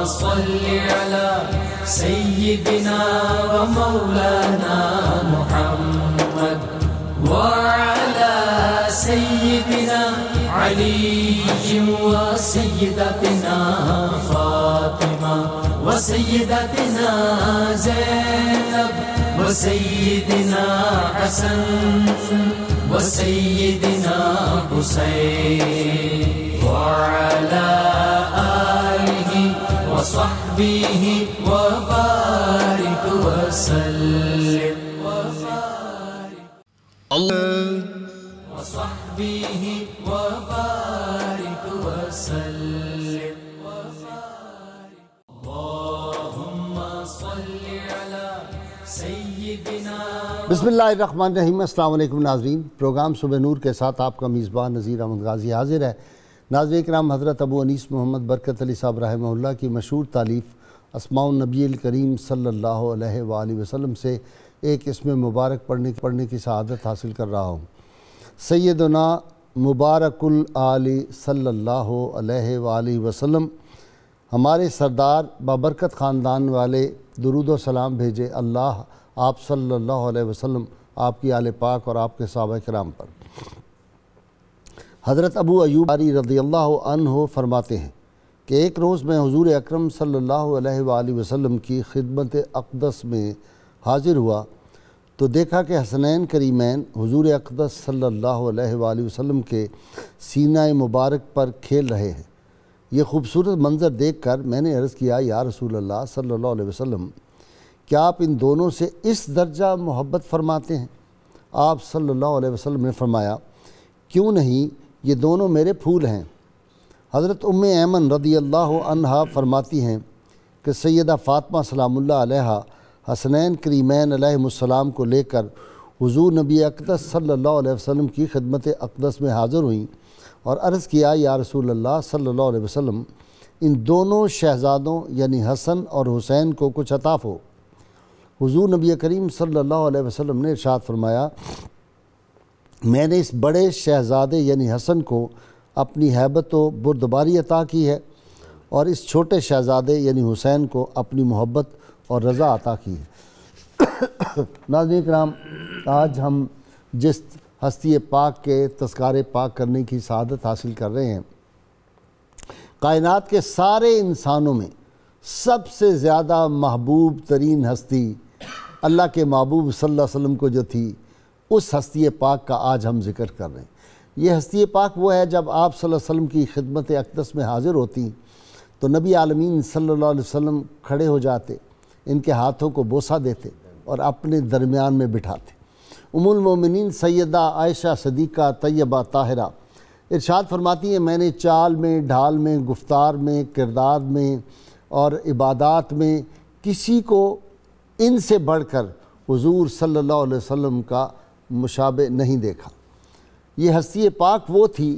صل على سيدنا ومولانا محمد وعلى سيدنا علي وسيدتنا فاطمة وسيدتنا زينب وسيدنا حسن وسيدنا حسين وعلى آله وصحبه وبارك وسلم اللہ وصحبه وبارك وسلم اللهم صل على سيدنا بسم اللہ الرحمن الرحیم۔ السلام علیکم ناظرین، پروگرام صبح نور کے ساتھ آپ کا میزبان نذیر احمد غازی حاضر ہے۔ ناظرین کرام، حضرت ابو انیس محمد برکت علی صاحب رحمہ اللہ کی مشہور تالیف اسماء النبی الکریم صلی اللہ علیہ وآلہ وسلم سے ایک اسم مبارک پڑھنے کی سعادت حاصل کر رہا ہوں۔ سیدنا مبارک الآل صلی اللہ علیہ وآلہ وسلم، ہمارے سردار بابرکت خاندان والے درود و سلام بھیجے اللہ آپ صلی اللہ علیہ وسلم، آپ کی آل پاک اور آپ کے صحابہ کرام پر۔ حضرت ابو ایوب رضی اللہ عنہ فرماتے ہیں کہ ایک روز میں حضور اکرم صلی اللہ علیہ وآلہ وسلم کی خدمت اقدس میں حاضر ہوا تو دیکھا کہ حسنین کریمین حضور اقدس صلی اللہ علیہ وآلہ وسلم کے سینہ مبارک پر کھیل رہے ہیں۔ یہ خوبصورت منظر دیکھ کر میں نے عرض کیا، یا رسول اللہ صلی اللہ علیہ وسلم، کیا آپ ان دونوں سے اس درجہ محبت فرماتے ہیں؟ آپ صلی اللہ علیہ وسلم نے فرمایا، کیوں نہیں، یہ دونوں میرے پھول ہیں۔ حضرت ام ایمن رضی اللہ عنہا فرماتی ہیں کہ سیدہ فاطمہ سلام اللہ علیہا حسنین کریمین علیہ السلام کو لے کر حضور نبی اقدس صلی اللہ علیہ وسلم کی خدمت اقدس میں حاضر ہوئیں اور عرض کیا، یا رسول اللہ صلی اللہ علیہ وسلم، ان دونوں شہزادوں یعنی حسن اور حسین کو کچھ عطا ہو۔ حضور نبی کریم صلی اللہ علیہ وسلم نے ارشاد فرمایا، میں نے اس بڑے شہزادے یعنی حسن کو اپنی ہیبت و بردباری عطا کی ہے اور اس چھوٹے شہزادے یعنی حسین کو اپنی محبت اور رضا عطا کی ہے۔ ناظرین کرام، آج ہم جس ہستی پاک کے تذکار پاک کرنے کی سعادت حاصل کر رہے ہیں، کائنات کے سارے انسانوں میں سب سے زیادہ محبوب ترین ہستی اللہ کے محبوب صلی اللہ علیہ وسلم کو جو تھی، اس ہستی پاک کا آج ہم ذکر کر رہے ہیں۔ یہ ہستی پاک وہ ہے جب آپ صلی اللہ علیہ وسلم کی خدمت اقدس میں حاضر ہوتی تو نبی عالمین صلی اللہ علیہ وسلم کھڑے ہو جاتے، ان کے ہاتھوں کو بوسہ دیتے اور اپنے درمیان میں بٹھاتے۔ ام المومنین سیدہ عائشہ صدیقہ طیبہ طاہرہ ارشاد فرماتی ہیں، میں نے چال میں، ڈھال میں، گفتار میں، کردار میں اور عبادات میں کسی کو ان سے بڑھ کر حضور صلی اللہ علیہ وسلم کا مشابہ نہیں دیکھا۔ یہ ہستی پاک وہ تھی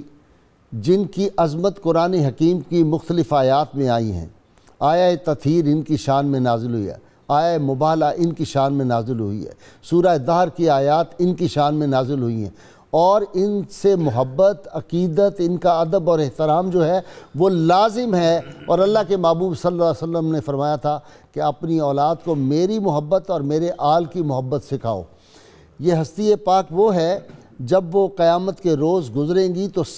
جن کی عظمت قرآن حکیم کی مختلف آیات میں آئی ہیں۔ آیہ تطہیر ان کی شان میں نازل ہوئی ہے، آیہ مبالہ ان کی شان میں نازل ہوئی ہے، سورہ دہر کی آیات ان کی شان میں نازل ہوئی ہیں، اور ان سے محبت، عقیدت، ان کا ادب اور احترام جو ہے وہ لازم ہے۔ اور اللہ کے محبوب صلی اللہ علیہ وسلم نے فرمایا تھا کہ اپنی اولاد کو میری محبت اور میرے آل کی محبت سکھاؤ۔ یہ ہستی پاک وہ ہے جب وہ قیامت کے روز گزریں گی تو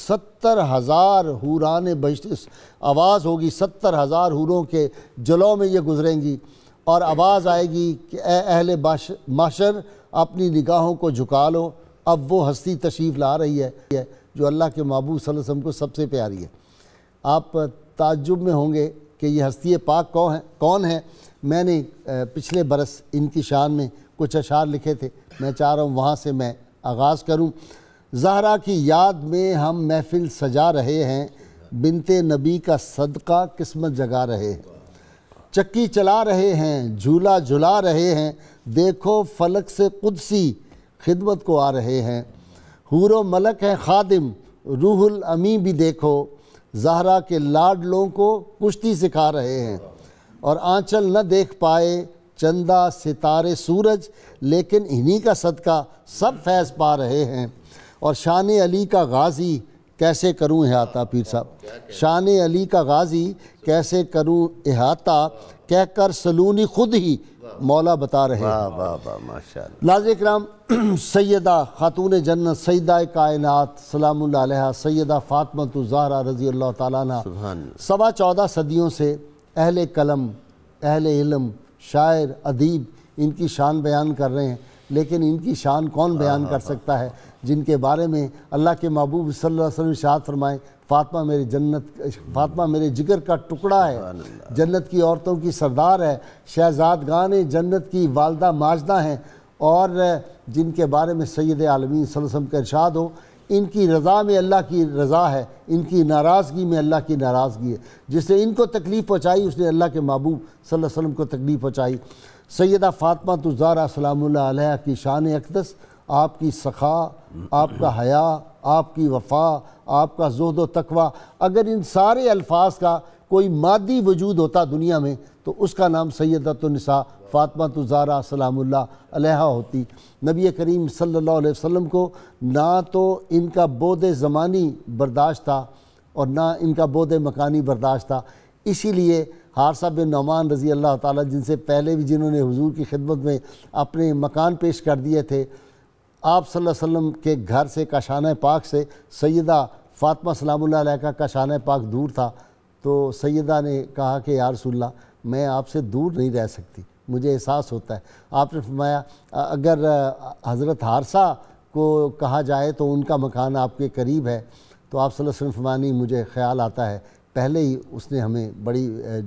70,000 حوران بہشت، آواز ہوگی 70,000 حوروں کے جلووں میں یہ گزریں گی، اور آواز آئے گی کہ اے اہل معاشر، اپنی نگاہوں کو جھکا لو، اب وہ ہستی تشریف لا رہی ہے جو اللہ کے محبوب صلی اللہ علیہ وسلم کو سب سے پیاری ہے۔ آپ تعجب میں ہوں گے کہ یہ ہستی پاک کون ہے۔ میں نے پچھلے برس ان کی شان میں کچھ اشعار لکھے تھے، میں چاہ رہا ہوں وہاں سے میں آغاز کروں۔ زہرا کی یاد میں ہم محفل سجا رہے ہیں، بنت نبی کا صدقہ قسمت جگا رہے ہیں، چکی چلا رہے ہیں، جھولا جھلا رہے ہیں، دیکھو فلک سے قدسی خدمت کو آ رہے ہیں، حور و ملک ہیں خادم، روح الامی بھی دیکھو، زہرا کے لاڈلوں کو کشتی سکھا رہے ہیں، اور آنچل نہ دیکھ پائے چندہ ستارے سورج، لیکن انہی کا صدقہ سب فیض پا رہے ہیں، اور شان علی کا غازی کیسے کروں احاطہ، پیر صاحب شان علی کا غازی کیسے کروں احاطہ، کہہ کر سلونی خود ہی مولا بتا رہے۔ واہ واہ واہ ماشاءاللہ۔ ناظرین کرام، سیدہ خاتون جنت سیدہ کائنات سلام اللہ علیہا سیدہ فاطمہ الزہرا رضی اللہ تعالیٰ عنہ 14.25 صدیوں سے اہل قلم، اہل علم، شاعر، ادیب ان کی شان بیان کر رہے ہیں، لیکن ان کی شان کون بیان کر سکتا ہے جن کے بارے میں اللہ کے محبوب صلی اللہ علیہ وسلم ارشاد فرمائیں، فاطمہ میری جنت، فاطمہ میرے جگر کا ٹکڑا ہے، جنت کی عورتوں کی سردار ہے، شہزادگان جنت کی والدہ ماجدہ ہیں، اور جن کے بارے میں سید عالمین صلی اللہ علیہ وسلم کا ارشاد ہو، ان کی رضا میں اللہ کی رضا ہے، ان کی ناراضگی میں اللہ کی ناراضگی ہے، جس نے ان کو تکلیف پہنچائی اس نے اللہ کے محبوب صلی اللہ علیہ وسلم کو تکلیف پہنچائی۔ سیدہ فاطمہ الزہرا سلام اللہ علیہا کی شان اقدس، آپ کی سخا، آپ کا حیا، آپ کی وفا، آپ کا زہد و تقوی، اگر ان سارے الفاظ کا کوئی مادی وجود ہوتا دنیا میں تو اس کا نام سیدۃ النساء فاطمہ الزہرا سلام اللہ علیہا ہوتی۔ نبی کریم صلی اللہ علیہ وسلم کو نہ تو ان کا بعد زمانی برداشت تھا اور نہ ان کا بعد مکانی برداشت تھا، اسی لیے حارثہ بن نعمان رضی اللہ تعالیٰ جن سے پہلے بھی جنہوں نے حضور کی خدمت میں اپنے مکان پیش کر دیے تھے، آپ صلی اللہ علیہ وسلم کے گھر سے کاشانہ پاک سے سیدہ فاطمہ سلام اللہ علیہ کا کاشانہ پاک دور تھا، تو سیدہ نے کہا کہ یا رسول اللہ میں آپ سے دور نہیں رہ سکتی، مجھے احساس ہوتا ہے۔ آپ نے فرمایا اگر حضرت حارثہ کو کہا جائے تو ان کا مکان آپ کے قریب ہے، تو آپ صلی اللہ علیہ وسلم فرمایا نہیں، مجھے خیال آتا ہے پہلے ہی اس نے ہمیں بڑی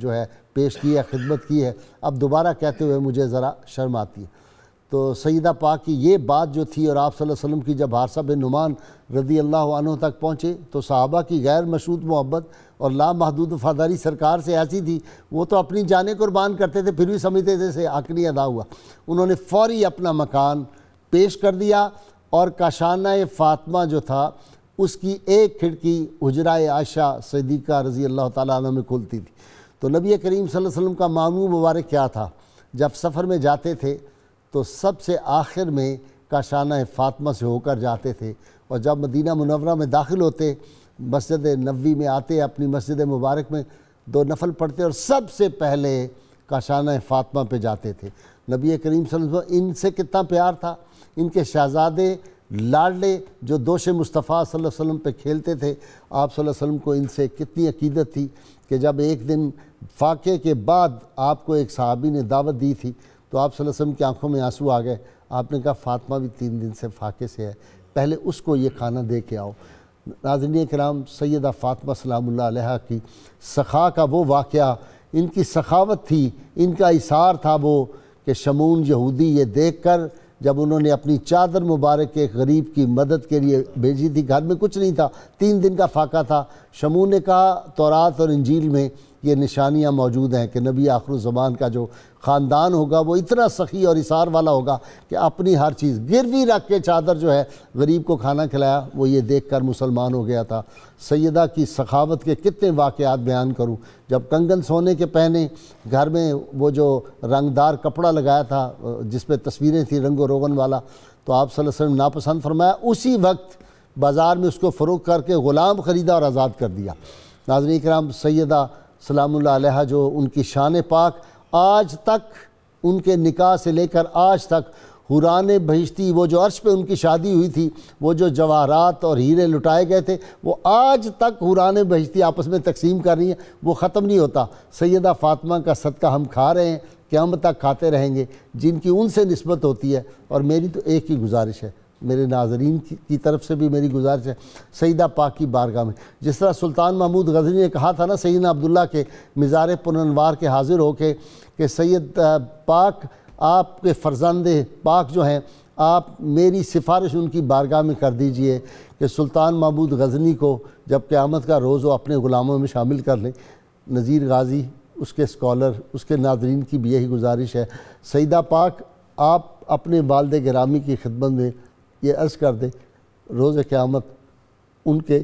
پیش کی ہے، خدمت کی ہے، اب دوبارہ کہتے ہوئے مجھے ذرا شرم آتی ہے۔ تو سیدہ پاک کی یہ بات جو تھی، اور آپ صلی اللہ علیہ وسلم کی جب حارثہ بن نعمان رضی اللہ عنہ تک پہنچے تو صحابہ کی غیر مشروط محبت اور لامحدود وفاداری سرکار سے ایسی تھی، وہ تو اپنی جانیں قربان کرتے تھے پھر بھی سمجھتے تھے سے حق نہیں ادا ہوا۔ انہوں نے فوری اپنا مکان پیش کر دیا، اور کاشانہ فاطمہ جو تھا اس کی ایک کھڑکی حجرہ عائشہ صدیقہ رضی اللہ تعالیٰ عنہ میں کھلتی تھی۔ تو نبی کریم صلی اللہ علیہ وسلم کا معمول مبارک کیا تھا، جب سفر میں جاتے تھے تو سب سے آخر میں کاشانہ فاطمہ سے ہو کر جاتے تھے، اور جب مدینہ منورہ میں داخل ہوتے، مسجد نبوی میں آتے، اپنی مسجد مبارک میں 2 نفل پڑھتے اور سب سے پہلے کاشانہ فاطمہ پہ جاتے تھے۔ نبی کریم صلی اللہ علیہ وسلم ان سے کتنا پیار تھا، ان کے شہزادے لاڈلے جو دوش مصطفیٰ صلی اللہ علیہ وسلم پہ کھیلتے تھے، آپ صلی اللہ علیہ وسلم کو ان سے کتنی عقیدت تھی کہ جب ایک دن فاقے کے بعد آپ کو ایک صحابی نے دعوت دی تھی تو آپ صلی اللہ علیہ وسلم کی آنکھوں میں آنسو آ گئے، آپ نے کہا فاطمہ بھی 3 دن سے فاقے سے ہے، پہلے اس کو یہ کھانا دے کے آؤ۔ ناظرین کرام، سیدہ فاطمہ سلام اللہ علیہا کی سخا کا وہ واقعہ، ان کی سخاوت تھی، ان کا اثار تھا وہ کہ شمون یہودی یہ دیکھ کر جب انہوں نے اپنی چادر مبارک ایک غریب کی مدد کے لیے بھیجی تھی، گھر میں کچھ نہیں تھا، 3 دن کا فاقہ تھا، شمون نے کہا تورات اور انجیل میں یہ نشانیاں موجود ہیں کہ نبی آخر الزمان کا جو خاندان ہوگا وہ اتنا سخی اور اثار والا ہوگا کہ اپنی ہر چیز گروی رکھ کے چادر جو ہے غریب کو کھانا کھلایا، وہ یہ دیکھ کر مسلمان ہو گیا تھا۔ سیدہ کی سخاوت کے کتنے واقعات بیان کروں، جب کنگن سونے کے پہنے، گھر میں وہ جو رنگدار کپڑا لگایا تھا جس پہ تصویریں تھیں رنگ و روغن والا، تو آپ صلی اللہ علیہ وسلم ناپسند فرمایا، اسی وقت بازار میں اس کو فروخت کر کے غلام خریدا اور آزاد کر دیا۔ ناظرین کرام، سیدہ سلام اللہ علیہا جو ان کی شان پاک آج تک، ان کے نکاح سے لے کر آج تک حوران بہشتی، وہ جو عرش پہ ان کی شادی ہوئی تھی، وہ جو جواہرات اور ہیرے لٹائے گئے تھے، وہ آج تک حوران بہشتی آپس میں تقسیم کر رہی ہیں، وہ ختم نہیں ہوتا۔ سیدہ فاطمہ کا صدقہ ہم کھا رہے ہیں، قیامت تک کھاتے رہیں گے، جن کی ان سے نسبت ہوتی ہے۔ اور میری تو ایک ہی گزارش ہے، میرے ناظرین کی طرف سے بھی میری گزارش ہے، سیدہ پاک کی بارگاہ میں جس طرح سلطان محمود غزنی نے کہا تھا نا سیدنا عبداللہ کے مزار پرانوار کے حاضر ہو کے کہ سید پاک آپ کے فرزند پاک جو ہیں، آپ میری سفارش ان کی بارگاہ میں کر دیجئے کہ سلطان محمود غزنی کو جب قیامت کا روز وہ اپنے غلاموں میں شامل کر لیں۔ نذیر غازی، اس کے اسکالر، اس کے ناظرین کی بھی یہی گزارش ہے، سیدہ پاک آپ اپنے والد گرامی کی خدمت میں یہ عرض کر دیں روز قیامت ان کے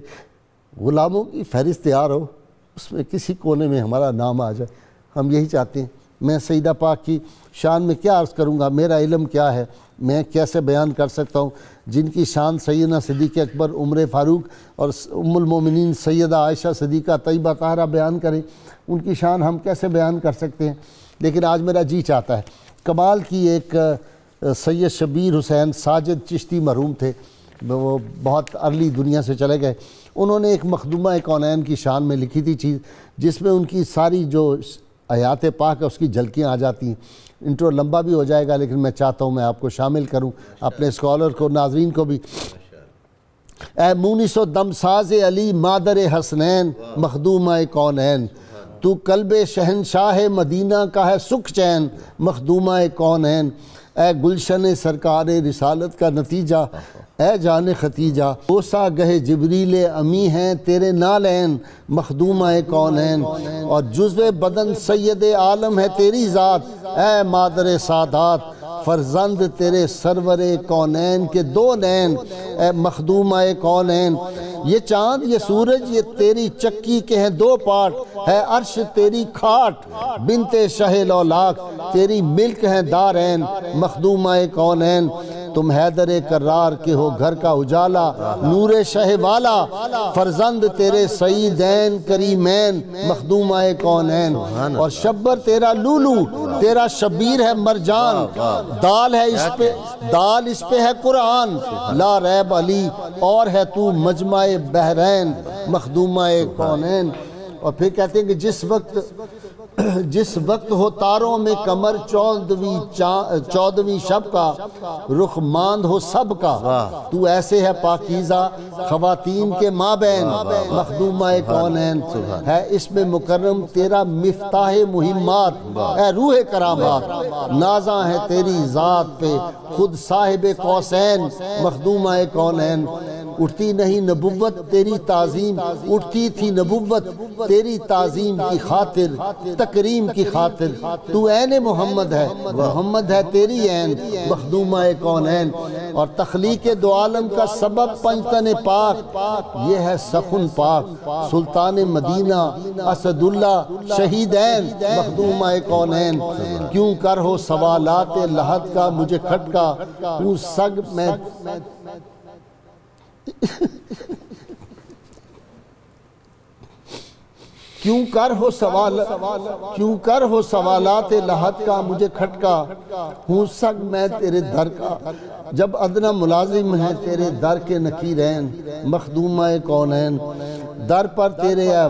غلاموں کی فہرست تیار ہو، اس میں کسی کونے میں ہمارا نام آ جائے۔ ہم یہی چاہتے ہیں میں سیدہ پاک کی شان میں کیا عرض کروں گا، میرا علم کیا ہے، میں کیسے بیان کر سکتا ہوں۔ جن کی شان سیدنا صدیق اکبر، عمر فاروق اور ام المومنین سیدہ عائشہ صدیقہ طیبہ طاہرہ بیان کریں، ان کی شان ہم کیسے بیان کر سکتے ہیں؟ لیکن آج میرا جی چاہتا ہے، کمال کی ایک سید شبیر حسین ساجد چشتی مرحوم تھے، وہ بہت ارلی دنیا سے چلے گئے، انہوں نے ایک مخدومہ کونین کی شان میں لکھی تھی چیز، جس میں ان کی ساری جو آیات پاک ہے اس کی جھلکیاں آ جاتی ہیں۔ انٹرو لمبا بھی ہو جائے گا لیکن میں چاہتا ہوں میں آپ کو شامل کروں، اپنے اسکالر کو، ناظرین کو بھی۔ اے مونس و دم ساز علی مادر حسنین مخدومہ کونین، تو قلب شہنشاہ مدینہ کا ہے سکھ چین مخدومہ کونین، اے گلشن سرکار رسالت کا نتیجہ، اے جان ختیجہ بوسا گہ جبریل امی ہیں تیرے نالین مخدومہ کونین، اور جزو بدن سید عالم ہے تیری ذات، اے مادر سادات فرزند تیرے سرور کونین کے دو نین، اے مخدومہ کونین۔ یہ چاند یہ سورج یہ تیری چکی کے ہیں دو پارٹ، ہے عرش تیری کھاٹ بنت شہ لولاک، تیری ملک ہیں دارین مخدومہ کونین، تم حیدر کرار کے ہو گھر کا اجالا نور شہ والا، فرزند تیرے سیدین کریمین مخدومہ کونین، اور شبر تیرا لولو تیرا شبیر ہے مرجان، دال اس پہ ہے قرآن لا ریب علی، اور ہے تو مجمع بحرین مخدومہ کونین۔ اور پھر کہتے ہیں کہ جس وقت ہو تاروں میں کمر چودھویں شب کا، رخ ماند ہو سب کا، تو ایسے ہے پاکیزہ خواتین کے مابین مخدومہ کونین، ہے اس میں مکرم تیرا مفتاح مہمات، اے روح کرامات نازاں ہے تیری ذات پہ خود صاحب قوسین مخدومہ کونین، اٹھتی نہیں نبوت تیری تعظیم، اٹھتی تھی نبوت تیری تعظیم کی خاطر تکریم کی خاطر، تو عین محمد ہے محمد ہے تیری عین مخدومہ کونین، اور تخلیق دو عالم کا سبب پنجتن پاک، یہ ہے سخن پاک سلطان مدینہ اسد اللہ شہیدین مخدومہ کونین، کیوں کر ہو سوالات لحد کا مجھے کھٹکا، ہوں سگ میں کیوں کر ہو سوالات لحد کا مجھے کھٹکا، ہوں سگ میں تیرے در کا، جب ادنا ملازم ہے تیرے در کے نکیرین مخدومہ کونین، در پر تیرے اے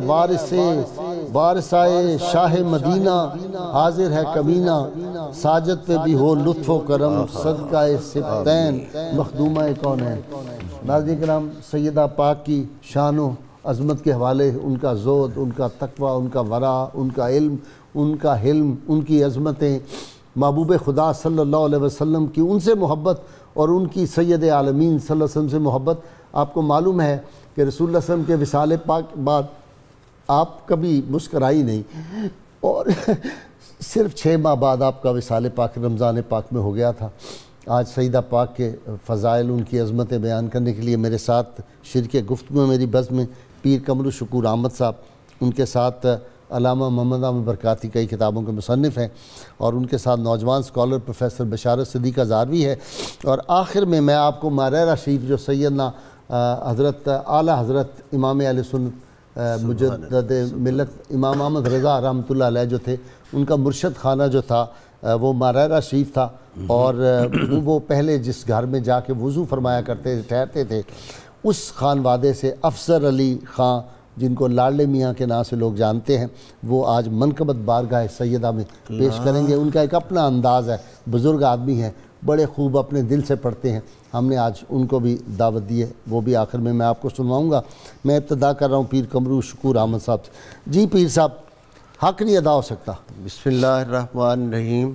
وارثائے شاہ مدینہ حاضر ہے کمینہ، ساجد پہ بھی ہو لطف و کرم صدقہ سبتین مخدومہ کونین۔ ناظرین کرام، سیدہ پاک کی شان و عظمت کے حوالے، ان کا زہد، ان کا تقوی، ان کا ورع، ان کا علم، ان کا حلم، ان کی عظمتیں، محبوب خدا صلی اللہ علیہ وسلم کی ان سے محبت، اور ان کی سید عالمین صلی اللہ علیہ وسلم سے محبت۔ آپ کو معلوم ہے کہ رسول اللہ صلی اللہ علیہ وسلم کے وصال پاک بعد آپ کبھی مسکرائی نہیں، اور صرف 6 ماہ بعد آپ کا وصال پاک رمضان پاک میں ہو گیا تھا۔ آج سیدہ پاک کے فضائل، ان کی عظمتیں بیان کرنے کے لیے میرے ساتھ شرکِ گفتگو میری بزم میں پیر قمر شکور احمد صاحب، ان کے ساتھ علامہ محمد احمد برکاتی کئی کتابوں کے مصنف ہیں، اور ان کے ساتھ نوجوان اسکالر پروفیسر بشارت صدیقہ زاروی ہے، اور آخر میں میں آپ کو مارہ شریف جو سیدنا حضرت اعلیٰ حضرت امام اہل سنت مجدد ملت امام احمد رضا رحمۃ اللہ علیہ جو تھے، ان کا مرشد خانہ جو تھا وہ مارہ شریف تھا، اور وہ پہلے جس گھر میں جا کے وضو فرمایا کرتے تھے، ٹھہرتے تھے، اس خانوادے سے افسر علی خان، جن کو لاڈلے میاں کے نام سے لوگ جانتے ہیں، وہ آج منقبت بارگاہ سیدہ میں پیش کریں گے۔ ان کا ایک اپنا انداز ہے، بزرگ آدمی ہیں، بڑے خوب اپنے دل سے پڑھتے ہیں، ہم نے آج ان کو بھی دعوت دی ہے، وہ بھی آخر میں آپ کو سنواؤں گا۔ میں ابتدا کر رہا ہوں پیر قمر شکور احمد صاحب سے۔ جی پیر صاحب، حق نہیں ادا ہو سکتا۔ بسم اللہ الرحمن الرحیم۔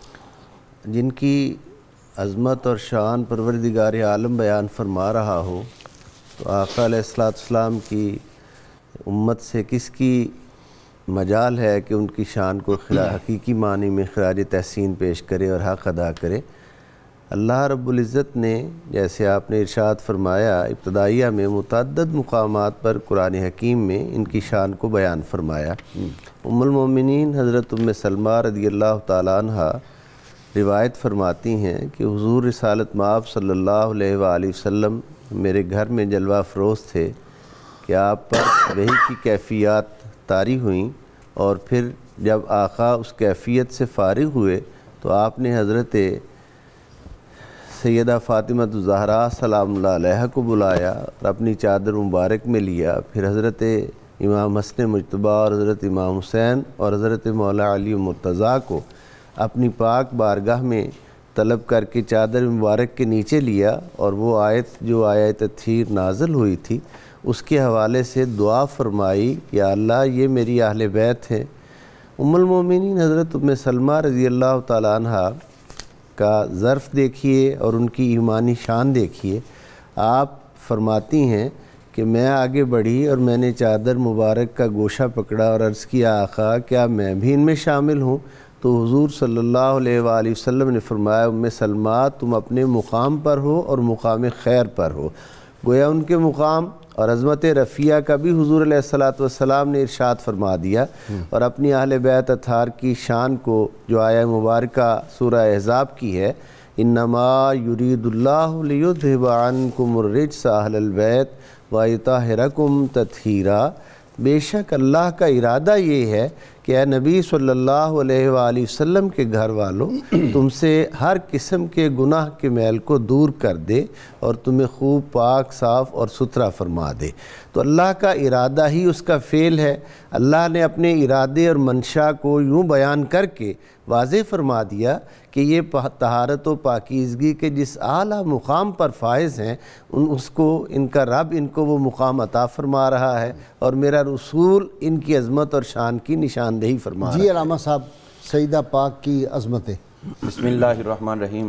جن کی عظمت اور شان پروردگار عالم بیان فرما رہا ہو، تو آقا علیہ السلام کی امت سے کس کی مجال ہے کہ ان کی شان کو حقیقی معنی میں خراج تحسین پیش کرے اور حق ادا کرے۔ اللہ رب العزت نے جیسے آپ نے ارشاد فرمایا ابتدائیہ میں متعدد مقامات پر قرآن حکیم میں ان کی شان کو بیان فرمایا۔ ام المومنین حضرت ام سلمہ رضی اللہ تعالیٰ عنہ روایت فرماتی ہیں کہ حضور رسالت مآب صلی اللہ علیہ وآلہ وسلم میرے گھر میں جلوہ افروز تھے کہ آپ پر وحی کی کیفیات طاری ہوئیں، اور پھر جب آقا اس کیفیت سے فارغ ہوئے تو آپ نے حضرت سیدہ فاطمہ الزہراء سلام اللہ علیہا کو بلایا اور اپنی چادر مبارک میں لیا، پھر حضرت امام حسن مجتبیٰ اور حضرت امام حسین اور حضرت مولا علی مرتضیٰ کو اپنی پاک بارگاہ میں طلب کر کے چادر مبارک کے نیچے لیا، اور وہ آیت جو آیت تطہیر نازل ہوئی تھی اس کے حوالے سے دعا فرمائی کہ یا اللہ یہ میری اہل بیت ہیں۔ ام المومنین حضرت ام سلمہ رضی اللہ تعالیٰ عنہ کا ظرف دیکھیے اور ان کی ایمانی شان دیکھیے۔ آپ فرماتی ہیں کہ میں آگے بڑھی اور میں نے چادر مبارک کا گوشہ پکڑا اور عرض کیا آقا کیا میں بھی ان میں شامل ہوں؟ تو حضور صلی اللہ علیہ وآلہ وسلم نے فرمایا ام سلمہ تم اپنے مقام پر ہو اور مقام خیر پر ہو۔ گویا ان کے مقام اور عظمت رفیع کا بھی حضور علیہ السلام نے ارشاد فرما دیا، اور اپنی اہل بیت اطہار کی شان کو جو آیہ مبارکہ سورہ احزاب کی ہے، انما یرید اللہ لیذھب عنکم الرجس اہل البیت ویطہرکم تطہیرا، بے شک اللہ کا ارادہ یہ ہے کہ اے نبی صلی اللہ علیہ وآلہ وسلم کے گھر والوں تم سے ہر قسم کے گناہ کے میل کو دور کر دے اور تمہیں خوب پاک صاف اور ستھرا فرما دے۔ تو اللہ کا ارادہ ہی اس کا فعل ہے۔ اللہ نے اپنے ارادے اور منشا کو یوں بیان کر کے واضح فرما دیا کہ یہ طہارت و پاکیزگی کے جس اعلیٰ مقام پر فائز ہیں اس کو ان کا رب ان کو وہ مقام عطا فرما رہا ہے، اور میرا رسول ان کی عظمت اور شان کی نشاندہی فرما رہا ہے۔ جی علامہ صاحب، سیدہ پاک کی عظمتیں۔ بسم اللہ الرحمن الرحیم۔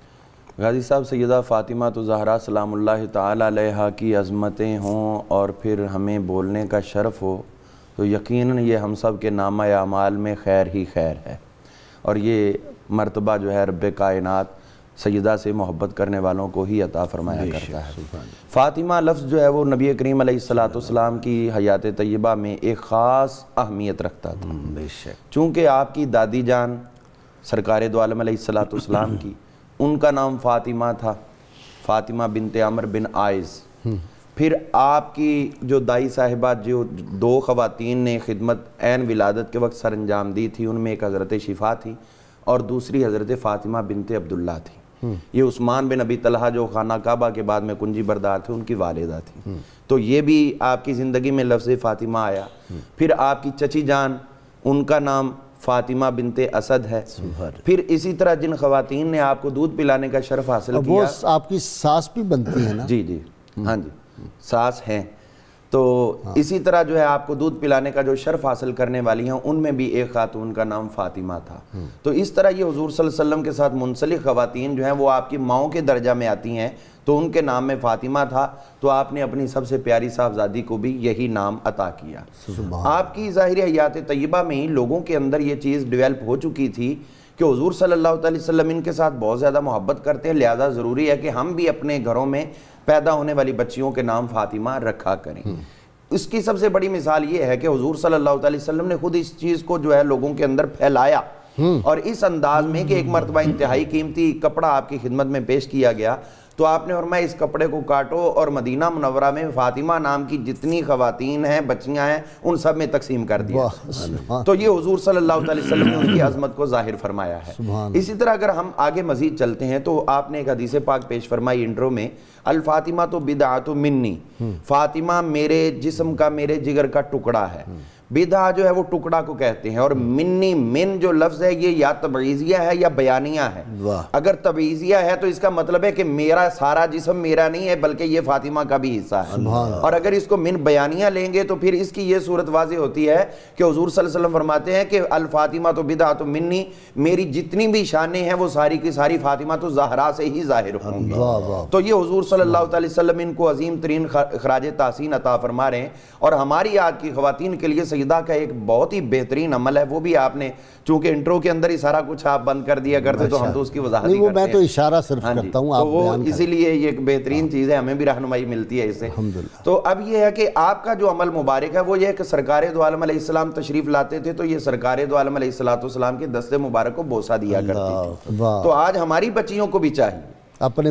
غازی صاحب، سیدہ فاطمہ الزہراء سلام اللہ تعالیٰ علیہا کی عظمتیں ہوں اور پھر ہمیں بولنے کا شرف ہو تو یقیناً یہ ہم سب کے نامہ اعمال میں خیر ہی خیر ہے، اور یہ مرتبہ جو ہے رب کائنات سیدہ سے محبت کرنے والوں کو ہی عطا فرمایا کرتا ہے۔ فاطمہ لفظ جو ہے وہ نبی کریم علیہ السلام کی حیات طیبہ میں ایک خاص اہمیت رکھتا تھا، بے شک۔ چونکہ آپ کی دادی جان سرکار دو عالم علیہ السلام کی ان کا نام فاطمہ تھا، فاطمہ بنت عمر بن عائز۔ پھر آپ کی جو دائی صاحبہ جو دو خواتین نے خدمت عین ولادت کے وقت سر انجام دی تھی، ان میں ایک حضرت شفا تھی اور دوسری حضرت فاطمہ بنت عبداللہ تھی۔ یہ عثمان بن ابی طلحہ جو خانہ کعبہ کے بعد میں کنجی بردار تھے ان کی والدہ تھی۔ تو یہ بھی آپ کی زندگی میں لفظ فاطمہ آیا۔ پھر آپ کی چچی جان ان کا نام فاطمہ بنت اسد ہے۔ پھر اسی طرح جن خواتین نے آپ کو دودھ پلانے کا شرف حاصل کیا، وہ آپ کی ساس بھی بنتی ہے نا؟ جی جی ہاں جی ساس ہیں، تو اسی طرح جو ہے آپ کو دودھ پلانے کا جو شرف حاصل کرنے والی ہیں ان میں بھی ایک خاتون کا نام فاطمہ تھا۔ تو اس طرح یہ حضور صلی اللہ علیہ وسلم کے ساتھ منسلک خواتین جو ہیں وہ آپ کی ماؤں کے درجہ میں آتی ہیں، تو ان کے نام میں فاطمہ تھا، تو آپ نے اپنی سب سے پیاری صاحبزادی کو بھی یہی نام عطا کیا۔ آپ کی ظاہری حیات طیبہ میں ہی لوگوں کے اندر یہ چیز ڈیولپ ہو چکی تھی کہ حضور صلی اللہ علیہ وسلم ان کے ساتھ بہت زیادہ محبت کرتے ہیں، لہذا ضروری ہے کہ ہم بھی اپنے گھروں میں پیدا ہونے والی بچیوں کے نام فاطمہ رکھا کریں۔ اس کی سب سے بڑی مثال یہ ہے کہ حضور صلی اللہ علیہ وسلم نے خود اس چیز کو جو ہے لوگوں کے اندر پھیلایا، اور اس انداز میں کہ ایک مرتبہ انتہائی قیمتی کپڑا آپ کی خدمت میں پیش کیا گیا، تو آپ نے فرمایا اس کپڑے کو کاٹو اور مدینہ منورہ میں فاطمہ نام کی جتنی خواتین ہیں بچیاں ہیں ان سب میں تقسیم کر دیا۔ تو یہ حضور صلی اللہ علیہ وسلم نے ان کی عظمت کو ظاہر فرمایا ہے۔ اسی طرح اگر ہم آگے مزید چلتے ہیں تو آپ نے ایک حدیث پاک پیش فرمائی انٹرو میں، الفاطمہ تو بدعۃ منی، فاطمہ میرے جسم کا میرے جگر کا ٹکڑا ہے۔ بدعہ جو ہے وہ ٹکڑا کو کہتے ہیں، اور منی من جو لفظ ہے یہ یا تبعیضیہ ہے یا بیانیہ ہے۔ اگر تبعیضیہ ہے تو اس کا مطلب ہے کہ میرا سارا جسم میرا نہیں ہے بلکہ یہ فاطمہ کا بھی حصہ ہے، اور اگر اس کو من بیانیہ لیں گے تو پھر اس کی یہ صورت واضح ہوتی ہے کہ حضور صلی اللہ علیہ وسلم فرماتے ہیں کہ الفاطمہ تو بدعۃ منی، میری جتنی بھی شانیں ہیں وہ ساری کی ساری فاطمہ تو زہرا سے ہی ظاہر ہوں گی۔ تو یہ حضور صلی اللہ علیہ وسلم ان کو عظیم ترین خراج تحسین عطا فرما رہے ہیں، اور ہماری آج کی خواتین کے لیے سیدہ کا ایک بہت ہی بہترین عمل ہے، وہ بھی آپ نے چونکہ انٹرو کے اندر ہی سارا کچھ آپ بند کر دیا کرتے تو ہم تو اس کی وضاحت ہی کرتے ہیں، میں تو اشارہ صرف کرتا ہوں، تو وہ اسی لیے یہ ایک بہترین چیز ہے، ہمیں بھی رہنمائی ملتی ہے اس سے۔ تو اب یہ ہے کہ آپ کا جو عمل مبارک ہے وہ یہ ہے کہ سرکار دو عالم علیہ السلام تشریف لاتے تھے تو یہ سرکار دو عالم علیہ السلام کے دست مبارک کو بوسہ دیا کرتی تھی۔ تو آج ہماری بچیوں کو بھی چاہیے اپنے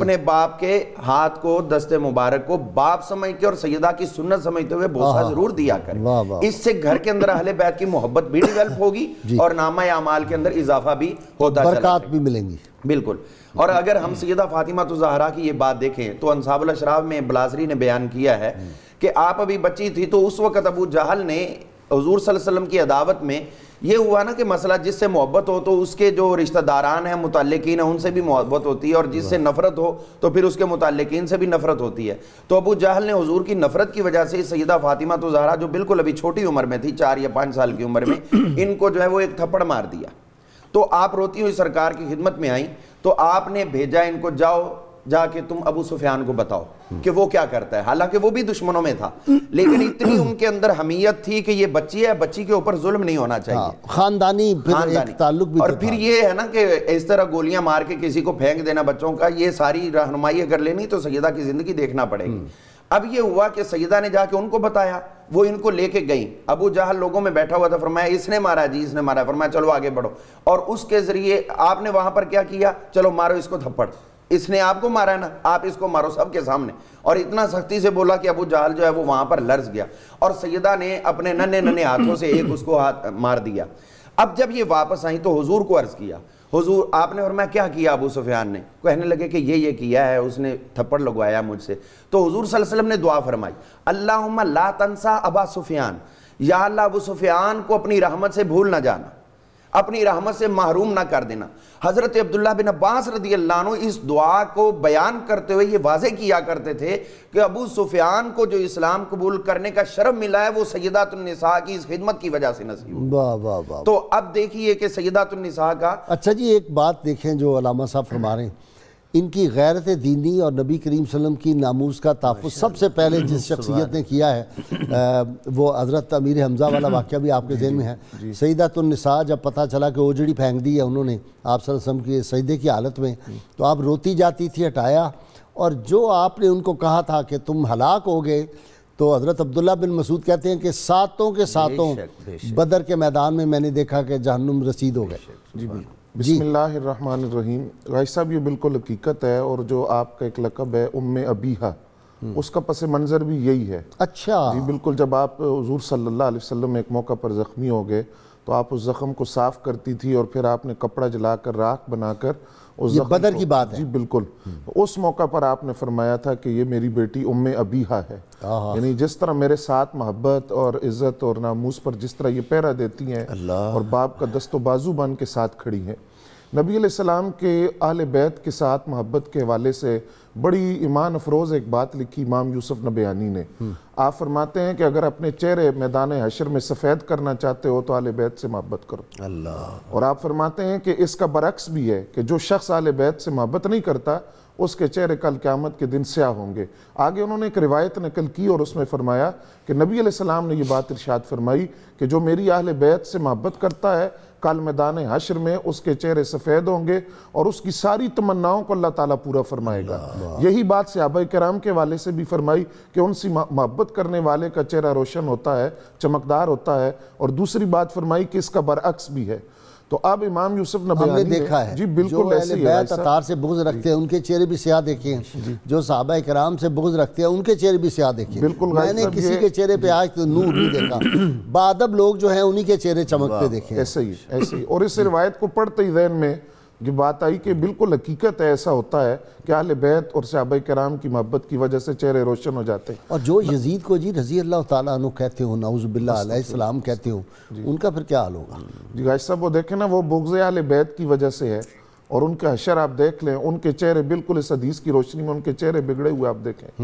باپ کے ہاتھ کو، دست مبارک کو باپ سمجھ کے اور سیدہ کی سنت سمجھتے ہوئے بوسہ ضرور دیا کریں، اس سے گھر کے اندر اہل بیت کی محبت بھی ڈیولپ ہوگی اور نامہ اعمال کے اندر اضافہ بھی ہوتا چلا، برکات بھی ملیں گی۔ بالکل۔ اور اگر ہم سیدہ فاطمہ الزہرا کی یہ بات دیکھیں تو انصاب الاشراف میں بلاسری نے بیان کیا ہے کہ آپ ابھی بچی تھی تو اس وقت ابو جہل نے حضور صلی اللہ علیہ وسلم کی عداوت میں یہ ہوا نا کہ مسئلہ جس سے محبت ہو تو اس کے جو رشتہ داران ہیں متعلقین ہیں ان سے بھی محبت ہوتی ہے، اور جس سے نفرت ہو تو پھر اس کے متعلقین سے بھی نفرت ہوتی ہے۔ تو ابو جہل نے حضور کی نفرت کی وجہ سے سیدہ فاطمہ الزہرا جو بالکل ابھی چھوٹی عمر میں تھی، 4 یا 5 سال کی عمر میں، ان کو جو ہے وہ ایک تھپڑ مار دیا۔ تو آپ روتی ہوئی سرکار کی خدمت میں آئیں تو آپ نے بھیجا ان کو، جا کے تم ابو سفیان کو بتاؤ کہ وہ کیا کرتا ہے، حالانکہ وہ بھی دشمنوں میں تھا، لیکن اتنی ان کے اندر حمیت تھی کہ یہ بچی ہے، بچی کے اوپر ظلم نہیں ہونا چاہیے، خاندانی تعلق بھی، اور پھر یہ ہے نا کہ اس طرح گولیاں مار کے کسی کو پھینک دینا بچوں کا، یہ ساری رہنمائی اگر لینی تو سیدہ کی زندگی دیکھنا پڑے گی۔ اب یہ ہوا کہ سیدہ نے جا کے ان کو بتایا، وہ ان کو لے کے گئیں، ابو جہل لوگوں میں بیٹھا ہوا تھا، فرمایا اس نے مارا جی، اس نے مارا، فرمایا چلو آگے بڑھو، اور اس کے ذریعے آپ نے وہاں پر کیا کیا، چلو مارو اس کو تھپڑ، اس نے آپ کو مارا ہے نا، آپ اس کو مارو سب کے سامنے، اور اتنا سختی سے بولا کہ ابو جہل جو ہے وہ وہاں پر لرز گیا، اور سیدہ نے اپنے ننھے ہاتھوں سے ایک اس کو ہاتھ مار دیا۔ اب جب یہ واپس آئیں تو حضور کو عرض کیا، حضور آپ نے فرمایا کیا کیا ابو سفیان نے؟ کہنے لگے کہ یہ کیا ہے، اس نے تھپڑ لگوایا مجھ سے۔ تو حضور صلی اللہ علیہ وسلم نے دعا فرمائی، اللہم لا تنسا ابا سفیان، یا اللہ ابو سفیان کو اپنی رحمت سے بھول نہ جانا، اپنی رحمت سے محروم نہ کر دینا۔ حضرت عبداللہ بن عباس رضی اللہ عنہ اس دعا کو بیان کرتے ہوئے یہ واضح کیا کرتے تھے کہ ابو سفیان کو جو اسلام قبول کرنے کا شرف ملا ہے وہ سیدات النساء کی اس خدمت کی وجہ سے نصیب ہوا۔ تو اب دیکھیے کہ سیدات النساء کا، اچھا جی ایک بات دیکھیں جو علامہ صاحب فرما رہے ہیں، ان کی غیرت دینی اور نبی کریم صلی اللہ علیہ وسلم کی ناموس کا تحفظ سب سے پہلے جس شخصیت نے کیا ہے وہ حضرت امیر حمزہ والا واقعہ بھی آپ کے ذہن میں ہے۔ سیدات النساء جب پتہ چلا کہ اوجڑی پھینک دی ہے انہوں نے آپ صلی اللہ علیہ وسلم کی سجدے کی حالت میں، تو آپ روتی جاتی تھی، ہٹایا، اور جو آپ نے ان کو کہا تھا کہ تم ہلاک ہو گئے، تو حضرت عبداللہ بن مسعود کہتے ہیں کہ ساتوں کے ساتوں بدر کے میدان میں میں نے دیکھا کہ جہنم رسید ہو گئے۔ جی بالکل۔ بسم اللہ الرحمن الرحیم۔ غازی صاحب یہ بالکل حقیقت ہے، اور جو آپ کا ایک لقب ہے ام ابیہا، اس کا پس منظر بھی یہی ہے۔ اچھا جی بالکل، جب آپ حضور صلی اللہ علیہ وسلم ایک موقع پر زخمی ہو گئے تو آپ اس زخم کو صاف کرتی تھی اور پھر آپ نے کپڑا جلا کر راکھ بنا کر اس یہ بدر کی بات ہے۔ جی بالکل، اس موقع پر آپ نے فرمایا تھا کہ یہ میری بیٹی ام ابیہا ہے، یعنی جس طرح میرے ساتھ محبت اور عزت اور ناموس پر جس طرح یہ پہرا دیتی ہیں اور باپ کا دست و بازو بن کے ساتھ کھڑی ہیں۔ نبی علیہ السلام کے اہل بیت کے ساتھ محبت کے حوالے سے بڑی ایمان افروز ایک بات لکھی امام یوسف نبیانی نے۔ آپ فرماتے ہیں کہ اگر اپنے چہرے میدان حشر میں سفید کرنا چاہتے ہو تو اہل بیت سے محبت کرو، اور آپ فرماتے ہیں کہ اس کا برعکس بھی ہے کہ جو شخص اہل بیت سے محبت نہیں کرتا اس کے چہرے کل قیامت کے دن سیاہ ہوں گے۔ آگے انہوں نے ایک روایت نقل کی اور اس میں فرمایا کہ نبی علیہ السلام نے یہ بات ارشاد فرمائی کہ جو میری اہل بیت سے محبت کرتا ہے کل میدان حشر میں اس کے چہرے سفید ہوں گے اور اس کی ساری تمناؤں کو اللہ تعالیٰ پورا فرمائے گا۔ یہی بات صحابہ کرام کے والے سے بھی فرمائی کہ ان سے محبت کرنے والے کا چہرہ روشن ہوتا ہے، چمکدار ہوتا ہے، اور دوسری بات فرمائی کہ اس کا برعکس بھی ہے۔ تو اب امام یوسف نبیانی ہم نے دیکھا ہے جی بالکل ایسے ہی ہے، بیت اطہار سے بغض رکھتے ہیں ان کے چہرے بھی سیاہ دیکھے ہیں، جو صحابہ کرام سے بغض رکھتے ہیں ان کے چہرے بھی سیاہ دیکھے ہیں۔ میں نے کسی کے چہرے پہ آج تو نور نہیں دیکھا، بادب لوگ جو ہیں انہی کے چہرے چمکتے دیکھے ہیں۔ ایسے ہی اور اس روایت کو پڑھتے ہی ذہن میں یہ بات آئی کہ بالکل حقیقت ہے، ایسا ہوتا ہے کہ اہل بیت اور صحابہ کرام کی محبت کی وجہ سے چہرے روشن ہو جاتے ہیں۔ اور جو یزید کو جی رضی اللہ تعالیٰ عنہ کہتے ہوں، نعوذ باللہ علیہ السلام کہتے ہوں، ان کا پھر کیا حال ہوگا؟ جی غازی صاحب وہ دیکھیں نا، وہ بغض اہل بیت کی وجہ سے ہے، اور ان کا حشر آپ دیکھ لیں، ان کے چہرے بالکل اس حدیث کی روشنی میں ان کے چہرے بگڑے ہوئے آپ دیکھیں۔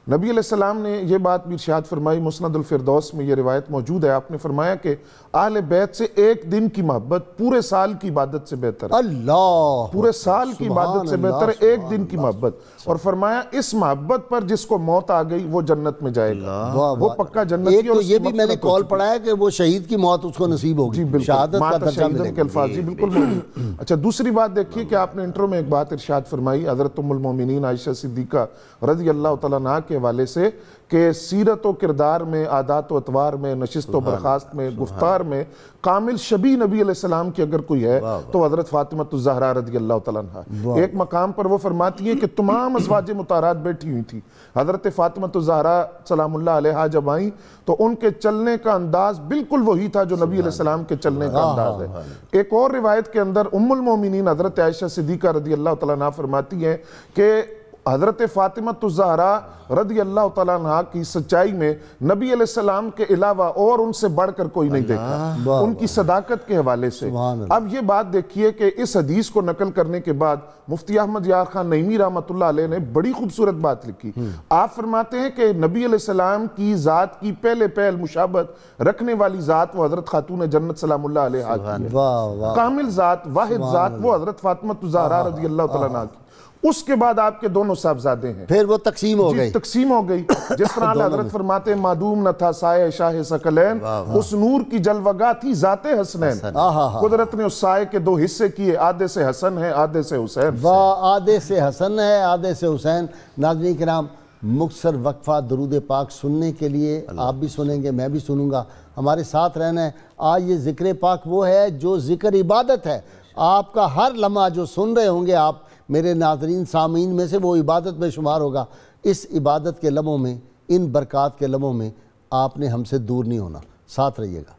نبی علیہ السلام نے یہ بات بھی ارشاد فرمائی، مسند الفردوس میں یہ روایت موجود ہے، آپ نے فرمایا کہ اہل بیت سے ایک دن کی محبت پورے سال کی عبادت سے بہتر ہے۔ اللہ، پورے سال کی عبادت سے بہتر ہے ایک دن کی محبت، اور فرمایا اس محبت پر جس کو موت آ گئی وہ جنت میں جائے گا، وہ پکا جنت کی۔ ایک تو یہ بھی میں نے کال پڑھا ہے کہ وہ شہید کی موت اس کو نصیب ہوگی، شہادت کا درجہ ملے کے الفاظ، جی بالکل موجود۔ اچھا، دوسری بات دیکھیے کہ آپ نے انٹرو میں ایک بات ارشاد فرمائی حضرت ام المومنین عائشہ صدیقہ رضی اللہ تعالیٰ عنہا کے حوالے سے کہ سیرت و کردار میں، عادات و اطوار میں، نشست و برخاست میں، گفتار میں کامل شبیہ نبی علیہ السلام کی اگر کوئی ہے تو حضرت فاطمہ الزہرا رضی اللہ تعالیٰ عنہا۔ ایک مقام پر وہ فرماتی ہیں کہ تمام ازواج مطہرات بیٹھی ہوئی تھی، حضرت فاطمہ الزہرا سلام اللہ علیہا جب آئیں تو ان کے چلنے کا انداز بالکل وہی تھا جو نبی علیہ السلام کے چلنے کا انداز ہے۔ ایک اور روایت کے اندر ام المومنین حضرت عائشہ صدیقہ رضی اللہ تعالیٰ عنہا فرماتی ہیں کہ حضرت فاطمہ الزہرا رضی اللہ تعالیٰ عنہ کی سچائی میں نبی علیہ السلام کے علاوہ اور ان سے بڑھ کر کوئی نہیں دیکھا، ان کی صداقت کے حوالے سے۔ اب یہ بات دیکھیے کہ اس حدیث کو نقل کرنے کے بعد مفتی احمد یار خان نعیمی رحمۃ اللہ علیہ نے بڑی خوبصورت بات لکھی۔ آپ فرماتے ہیں کہ نبی علیہ السلام کی ذات کی پہلے پہل مشابہت رکھنے والی ذات وہ حضرت خاتون جنت سلام اللہ علیہا کی ہے، کامل ذات، واحد ذات وہ حضرت فاطمہ الزہرا رضی اللہ تعالیٰ عنہ کی۔ اس کے بعد آپ کے دونوں صاحبزادے ہیں، پھر وہ تقسیم ہو گئی، تقسیم ہو گئی، جس طرح حضرت فرماتے ہیں معدوم نہ تھا سائے شاہ ثقلین، اس نور کی جلوگاہ تھی ذات حسنین، قدرت نے اس سائے کے دو حصے کیے، آدھے سے حسن ہے آدھے سے حسین۔ آدھے سے حسن ہے آدھے سے حسین۔ ناظرین کرام، مختصر وقفہ درود پاک سننے کے لیے آپ بھی سنیں گے، میں بھی سنوں گا، ہمارے ساتھ رہنا ہے۔ آج یہ ذکر پاک وہ ہے جو ذکر عبادت ہے، آپ کا ہر لمحہ جو سن رہے ہوں گے آپ میرے ناظرین سامعین میں سے، وہ عبادت میں شمار ہوگا۔ اس عبادت کے لمحوں میں، ان برکات کے لمحوں میں آپ نے ہم سے دور نہیں ہونا، ساتھ رہیے گا۔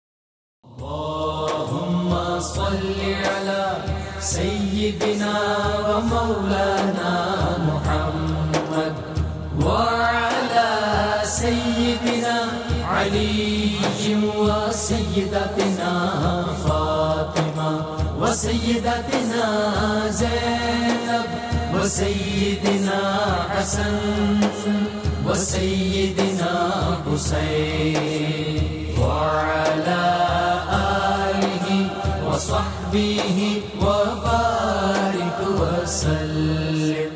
اللہم صلی علی سیدنا و مولانا محمد وعلی سیدنا علی و سیدتنا فاطمہ و سیدتنا زینب و سیدنا حسن و سیدنا حسین وعلی آلہ و صحبہ و بارک وسلم۔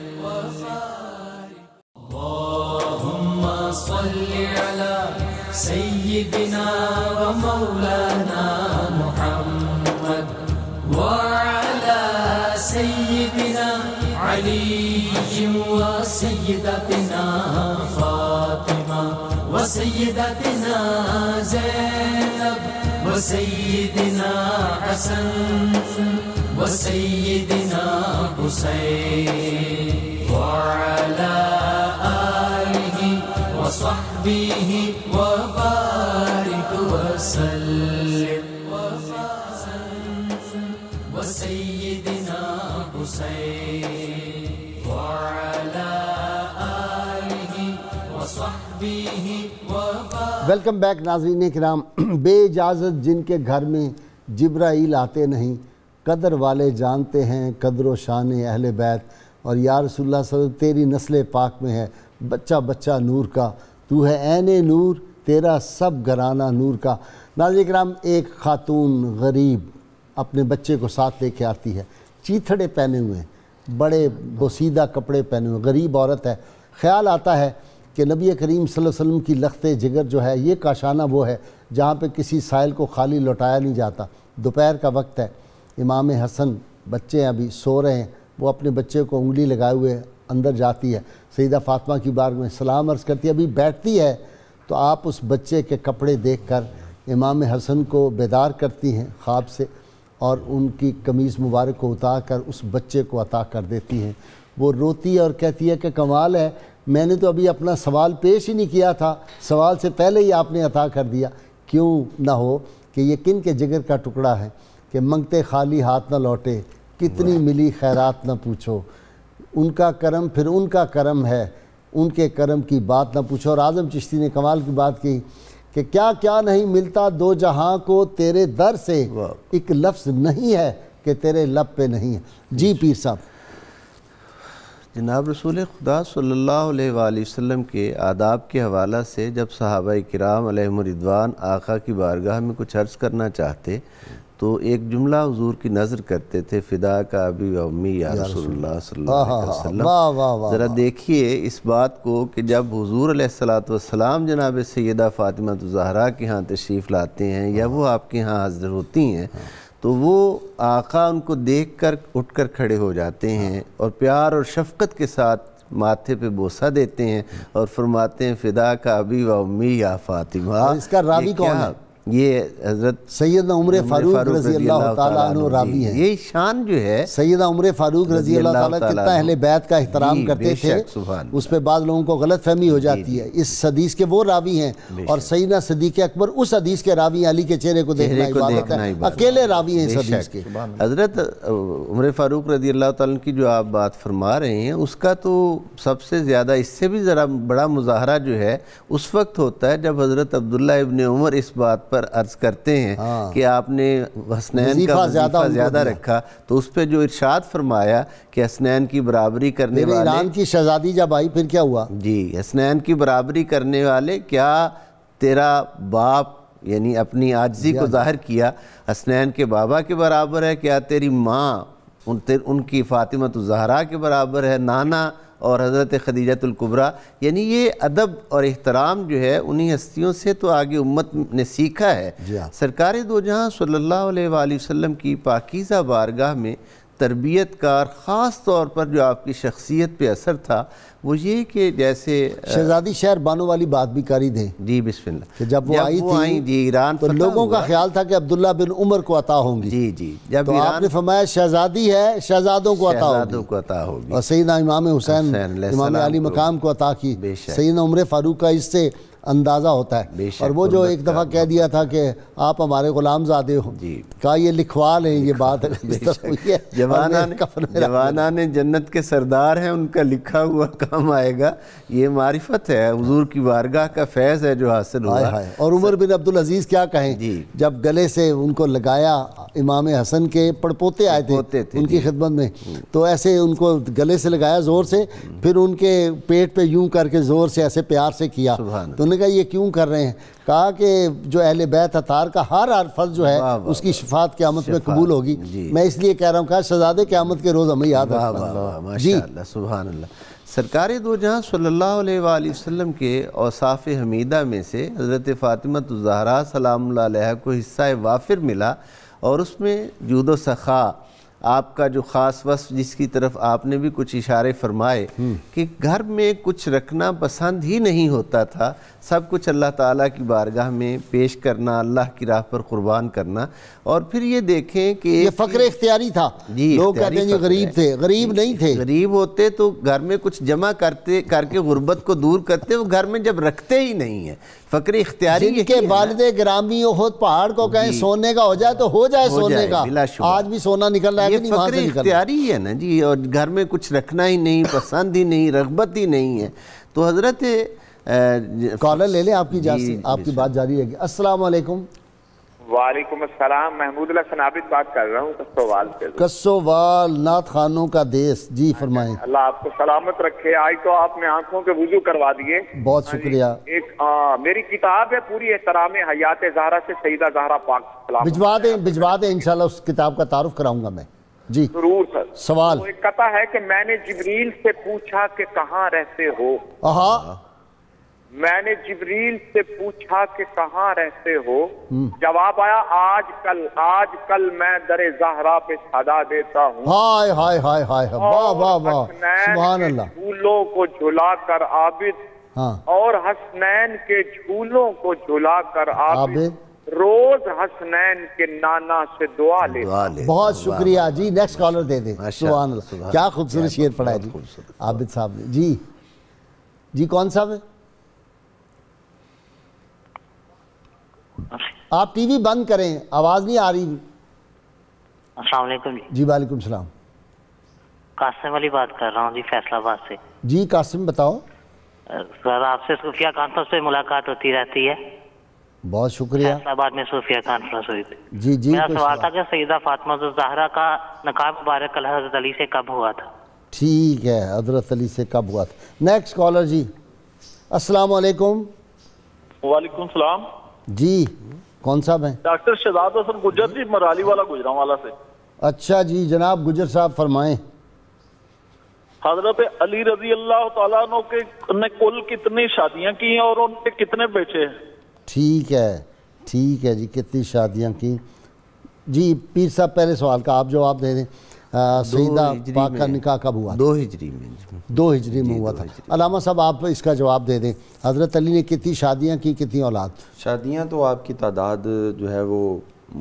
اللہم صلی علی سیدنا و مولانا محمد وعلی سیدنا علی و سیدتنا فاطمہ و سیدتنا زینب و سیدنا حسن و سیدنا حسین وعلی آلہ و صحبہ و بارک وسلم۔ و سیدنا حسین وعلی آلہ و صحبہ و بارک۔ ویلکم بیک ناظرین کرام۔ بے اجازت جن کے گھر میں جبرائیل آتے نہیں، قدر والے جانتے ہیں قدر و شان اہل بیت، اور یا رسول اللہ صلی اللہ علیہ وسلم تیری نسل پاک میں ہے بچہ بچہ نور کا، تو ہے عین نور تیرا سب گھرانہ نور کا۔ ناظرین کرام، ایک خاتون غریب اپنے بچے کو ساتھ لے کے آتی ہے، چیتھڑے پہنے ہوئے ہیں، بڑے بوسیدہ کپڑے پہنے ہوئے، غریب عورت ہے۔ خیال آتا ہے کہ نبی کریم صلی اللہ علیہ وسلم کی لخت جگر جو ہے، یہ کاشانہ وہ ہے جہاں پہ کسی سائل کو خالی لوٹایا نہیں جاتا۔ دوپہر کا وقت ہے، امام حسن بچے ابھی سو رہے ہیں، وہ اپنے بچے کو انگلی لگائے ہوئے اندر جاتی ہے، سیدہ فاطمہ کی بارگاہ میں سلام عرض کرتی ہے، ابھی بیٹھتی ہے تو آپ اس بچے کے کپڑے دیکھ کر امام حسن کو بیدار کرتی ہیں خواب سے، اور ان کی قمیض مبارک کو اتار کر اس بچے کو عطا کر دیتی ہیں۔ وہ روتی ہے اور کہتی ہے کہ کمال ہے، میں نے تو ابھی اپنا سوال پیش ہی نہیں کیا تھا، سوال سے پہلے ہی آپ نے عطا کر دیا۔ کیوں نہ ہو کہ یہ کن کے جگر کا ٹکڑا ہے کہ منگتے خالی ہاتھ نہ لوٹے، کتنی ملی خیرات نہ پوچھو، ان کا کرم پھر ان کا کرم ہے، ان کے کرم کی بات نہ پوچھو۔ اور اعظم چشتی نے کمال کی بات کی کہ کیا کیا نہیں ملتا دو جہاں کو تیرے در سے، ایک لفظ نہیں ہے کہ تیرے لب پہ نہیں ہے۔ جی پیر صاحب۔ جناب رسول خدا صلی اللہ علیہ وآلہ وسلم کے آداب کے حوالہ سے جب صحابہ کرام علیہم الرضوان آقا کی بارگاہ میں کچھ عرض کرنا چاہتے تو ایک جملہ حضور کی نظر کرتے تھے، فدا کا ابی و امی یا رسول اللہ صلی اللہ علیہ وسلم۔ ذرا دیکھیے اس بات کو کہ جب حضور علیہ السلام جناب سیدہ فاطمہ الزہرا کے ہاں تشریف لاتے ہیں یا وہ آپ کے ہاں حاضر ہوتی ہیں تو وہ آقا ان کو دیکھ کر اٹھ کر کھڑے ہو جاتے ہیں اور پیار اور شفقت کے ساتھ ماتھے پہ بوسہ دیتے ہیں اور فرماتے ہیں فدا کا ابی و امی یا فاطمہ۔ اس کا راوی کون ہے؟ یہ حضرت سیدنا عمر فاروق رضی اللہ تعالیٰ عنہ راوی ہیں۔ یہ شان جو ہے سیدنا عمر فاروق رضی اللہ تعالیٰ کتنا اہل بیت کا احترام کرتے تھے، اس پہ بعض لوگوں کو غلط فہمی ہو جاتی ہے۔ اس حدیث کے وہ راوی ہیں اور سیدنا صدیق اکبر اس حدیث کے راوی، علی کے چہرے کو دیکھنا عبادت ہے، اکیلے راوی ہیں اس حدیث کے۔ حضرت عمر فاروق رضی اللہ تعالیٰ کی جو آپ بات فرما رہے ہیں اس کا تو سب سے زیادہ اس سے بھی ذرا بڑا مظاہرہ جو ہے اس وقت ہوتا ہے جب حضرت عبداللہ ابن عمر اس بات پر عرض کرتے ہیں کہ آپ نے حسنین کا وظیفہ زیادہ رکھا، تو اس پہ جو ارشاد فرمایا کہ حسنین کی برابری کرنے والے، ایران کی شہزادی جب آئی پھر کیا ہوا؟ جی، حسنین کی برابری کرنے والے، کیا تیرا باپ یعنی اپنی عاجزی کو ظاہر کیا حسنین کے بابا کے برابر ہے، کیا تیری ماں ان کی فاطمہ الزہرا کے برابر ہے، نانا اور حضرت خدیجہ الکبریٰ۔ یعنی یہ ادب اور احترام جو ہے انہی ہستیوں سے تو آگے امت نے سیکھا ہے۔ سرکار دو جہاں صلی اللہ علیہ وآلہ وسلم کی پاکیزہ بارگاہ میں تربیت کا اور خاص طور پر جو آپ کی شخصیت پہ اثر تھا وہ یہ کہ جیسے شہزادی شہر بانو والی بات بھی کاری دیں۔ جی بسم اللہ۔ کہ جب وہ آئی تھی جی ایران تو لوگوں کا خیال تھا کہ عبداللہ بن عمر کو عطا ہوں گی۔ جی جی، جب تو آپ نے فرمایا شہزادی ہے، شہزادوں کو عطا ہوگی، اور سیدنا امام حسین امام علی مقام کو عطا کی۔ سیدنا عمر فاروق کا اس سے اندازہ ہوتا ہے۔ اور وہ جو ایک دفعہ کہہ دیا تھا کہ آپ ہمارے غلام زادے ہو، کہا یہ لکھوا لیں یہ بات جوانان جنت کے سردار ہیں، ان کا لکھا ہوا کام آئے گا۔ یہ معرفت ہے، حضور کی بارگاہ کا فیض ہے جو حاصل ہوا۔ اور عمر بن عبدالعزیز کیا کہیں، جب گلے سے ان کو لگایا، امام حسن کے پڑپوتے آئے تھے ان کی خدمت میں، تو ایسے ان کو گلے سے لگایا زور سے، پھر ان کے پیٹ پہ یوں کر کے زور سے ایسے پیار سے کیا۔ تو انہوں نے کہا یہ کیوں کر رہے ہیں؟ کہا کہ جو اہل بیت اطہار کا ہر فرض جو ہے اس کی شفاعت قیامت میں قبول ہوگی، میں اس لیے کہہ رہا ہوں کہ شہزادے قیامت کے روز ہمیں یاد رکھنا۔ ماشاءاللہ، سبحان اللہ۔ سرکار دو جہاں صلی اللہ علیہ وآلہ وسلم کے اوصاف حمیدہ میں سے حضرت فاطمہ الزہرا سلام اللہ علیہ کو حصہ وافر ملا، اور اس میں جود و سخا آپ کا جو خاص وصف جس کی طرف آپ نے بھی کچھ اشارے فرمائے کہ گھر میں کچھ رکھنا پسند ہی نہیں ہوتا تھا، سب کچھ اللہ تعالیٰ کی بارگاہ میں پیش کرنا، اللہ کی راہ پر قربان کرنا۔ اور پھر یہ دیکھیں کہ یہ فقر اختیاری تھا۔ لوگ کہتے ہیں یہ غریب تھے، غریب نہیں تھے۔ غریب ہوتے تو گھر میں کچھ جمع کر کے غربت کو دور کرتے، وہ گھر میں جب رکھتے ہی نہیں ہیں۔ فقر اختیاری جن کے والد گرامی احد پہاڑ کو کہیں سونے کا ہو جائے تو ہو جائے سونے کا، آج بھی سونا نکل رہا ہے کہ نہیں وہاں سے نکل رہا ہے۔ فقر اختیاری ہے نا جی، اور گھر میں کچھ رکھنا ہی نہیں، پسند ہی نہیں، رغبت ہی نہیں ہے۔ تو حضرت کالر لے لیں، آپ کی اجازت، آپ کی بات جاری رہے گی۔ السلام علیکم۔ وعلیکم السلام، محمود الحسن عابد بات کر رہا ہوں کسووال سے۔ کسووال، نعت خانوں کا دیس، جی فرمائیں۔ اللہ آپ کو سلامت رکھے۔ آج تو آپ نے آنکھوں کے وضو کروا دیے، بہت شکریہ۔ ایک میری کتاب ہے پوری احترام حیات زہرا سے سیدہ زہرا پاک سلام، بھجوا دیں انشاءاللہ، اس کتاب کا تعارف کراؤں گا میں۔ جی ضرور سر۔ سوال ایک کہتا ہے کہ میں نے جبریل سے پوچھا کہ کہاں رہتے ہو، میں نے جبریل سے پوچھا کہ کہاں رہتے ہو، جواب آیا آج کل میں در زہرا پہ صدا دیتا ہوں۔ ہائے ہائے ہائے ہائے، واہ واہ واہ، سبحان اللہ۔ جھولوں کو جھلا کر عابد، اور حسنین کے جھولوں کو جھلا کر عابد، روز حسنین کے نانا سے دعا لے۔ بہت شکریہ جی، نیکسٹ کالر دے دیں۔ سبحان اللہ، کیا خوبصورت شعر پڑھا ہے جی عابد صاحب نے۔ جی کون صاحب ہے؟ آپ ٹی وی بند کریں، آواز نہیں آ رہی۔ السلام علیکم جی وعلیکم السلام۔ قاسم علی بات کر رہا ہوں جی، فیصل آباد سے۔ جی قاسم بتاؤ۔ سر آپ سے صوفیہ کانفرنس پہ ملاقات ہوتی رہتی ہے، بہت شکریہ۔ فیصل آباد میں صوفیہ کانفرنس ہوئی تھی۔ جی میرا سوال تھا کہ سیدہ فاطمہ الزہرا کا نکاح مبارک حضرت علی سے کب ہوا تھا؟ ٹھیک ہے، حضرت علی سے کب ہوا تھا؟ نیکسٹ کالر جی، السلام علیکم۔ وعلیکم السلام جی کون صاحب ہیں؟ ڈاکٹر شہزاد حسن گجر جی، مرالی والا گجرانوالا سے۔ اچھا جی جناب گجر صاحب فرمائیں۔ حضرت علی رضی اللہ تعالیٰ عنہ کے نے کل کتنی شادیاں کی ہیں اور ان کے کتنے بیٹے ہیں؟ ٹھیک ہے جی، کتنی شادیاں کی؟ جی پیر صاحب پہلے سوال کا آپ جواب دے دیں۔ سیدہ پاک کا نکاح کب ہوا؟ 2 ہجری میں۔ 2 ہجری میں ہوا تھا۔ علامہ صاحب آپ اس کا جواب دے دیں، حضرت علی نے کتنی شادیاں کی، کتنی اولاد؟ شادیاں تو آپ کی تعداد جو ہے وہ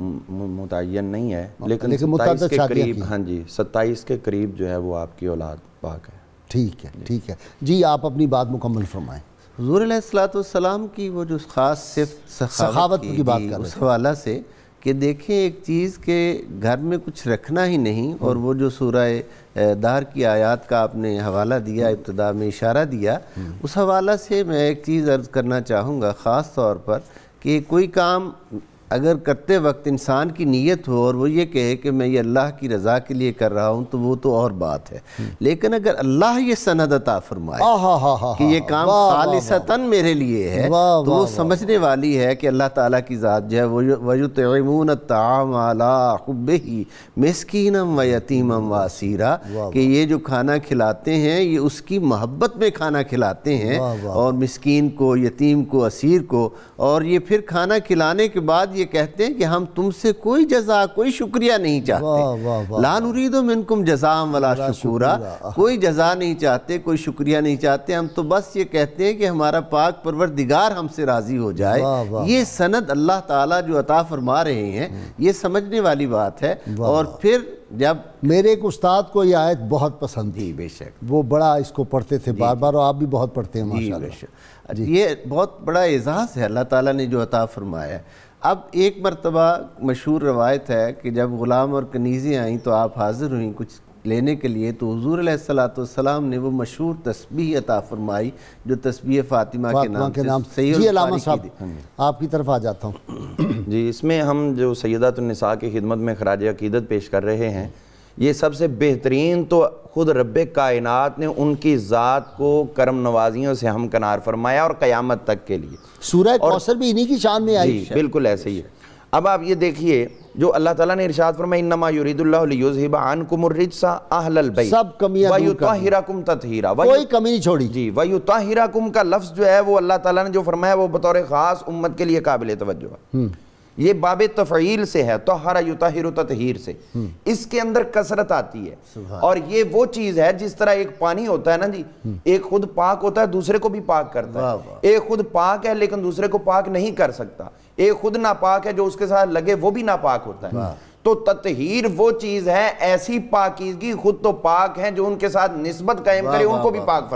متعین نہیں ہے، لیکن متعدد 27 کے شادیاں قریب، کی۔ ہاں جی 27 کے قریب جو ہے وہ آپ کی اولاد پاک ہے۔ ٹھیک ہے جی، آپ اپنی بات مکمل فرمائیں۔ حضور علیہ السلام کی وہ جو خاص صفت سخاوت کی بات کر رہے اس حوالہ سے کہ دیکھیں ایک چیز کہ گھر میں کچھ رکھنا ہی نہیں، اور وہ جو سورہ دہر کی آیات کا آپ نے حوالہ دیا، ابتدا میں اشارہ دیا، اس حوالہ سے میں ایک چیز عرض کرنا چاہوں گا خاص طور پر کہ کوئی کام اگر کرتے وقت انسان کی نیت ہو اور وہ یہ کہے کہ میں یہ اللہ کی رضا کے لیے کر رہا ہوں تو وہ تو اور بات ہے، لیکن اگر اللہ یہ سند عطا فرمائے کہ یہ کام خالصتاً میرے لیے ہے تو وہ سمجھنے والی ہے کہ اللہ تعالیٰ کی ذات جو ہے وَيُطْعِمُونَ الطَّعَامَ عَلَىٰ حُبِّهِ مِسْكِينًا وَيَتِيمًا وَأَسِيرًا، کہ یہ جو کھانا کھلاتے ہیں یہ اس کی محبت میں کھانا کھلاتے ہیں، اور مسکین کو، یتیم کو، اسیر کو، اور یہ پھر کھانا کھلانے کے بعد یہ کہتے ہیں کہ ہم تم سے کوئی جزا، کوئی شکریہ نہیں چاہتے، لا نرید منکم جزاء ولا شکورا، کوئی جزا نہیں چاہتے، کوئی شکریہ نہیں چاہتے، ہم تو بس یہ کہتے ہیں کہ ہمارا پاک پروردگار ہم سے راضی ہو جائے۔ یہ سند اللہ تعالیٰ جو عطا فرما رہے ہیں یہ سمجھنے والی بات ہے۔ اور پھر جب میرے ایک استاد کو یہ آیت بہت پسند تھی، بے شک وہ بڑا اس کو پڑھتے تھے بار بار، اور آپ بھی بہت پڑھتے ہیں ماشاءاللہ۔ یہ بہت بڑا اعزاز ہے اللہ تعالیٰ نے جو عطا فرمایا ہے۔ اب ایک مرتبہ مشہور روایت ہے کہ جب غلام اور کنیزیں آئیں تو آپ حاضر ہوئیں کچھ لینے کے لیے، تو حضور علیہ السلام نے وہ مشہور تسبیح عطا فرمائی جو تسبیح فاطمہ کے نام سے جی علامہ صاحب آپ کی طرف آ جاتا ہوں۔ جی اس میں ہم جو سیدات النساء کی خدمت میں خراج عقیدت پیش کر رہے ہیں، یہ سب سے بہترین تو خود رب کائنات نے ان کی ذات کو کرم نوازیوں سے ہمکنار فرمایا اور قیامت تک کے لیے۔ سورہ کوثر بھی انہی کی شان میں آئی۔ جی بالکل ایسے ہی ہے۔ اب آپ یہ دیکھیے جو اللہ تعالیٰ نے ارشاد فرمایا انما یرید اللہ لیذھب عنکم الرجس اہل البیت سب کمیاں دور کر ویطہرکم تطہیرا، کوئی کمی نہیں چھوڑی۔ جی ویطہرکم کا لفظ جو ہے وہ اللہ تعالیٰ نے جو فرمایا وہ بطور خاص امت کے لیے قابل توجہ ہے۔ یہ باب تفعیل سے ہے، طہر یطہر تطہیر سے، اس کے اندر کثرت آتی ہے، اور یہ وہ چیز ہے جس طرح ایک پانی ہوتا ہے نا جی، ایک خود پاک ہوتا ہے دوسرے کو بھی پاک کرتا ہے، ایک خود پاک ہے لیکن دوسرے کو پاک نہیں کر سکتا، ایک خود ناپاک ہے جو اس کے ساتھ لگے وہ بھی ناپاک ہوتا ہے۔ تو تطہیر وہ چیز ہے، ایسی پاکیزگی خود تو پاک ہیں جو ان کے ساتھ نسبت قائم کرے ان کو بھی پاک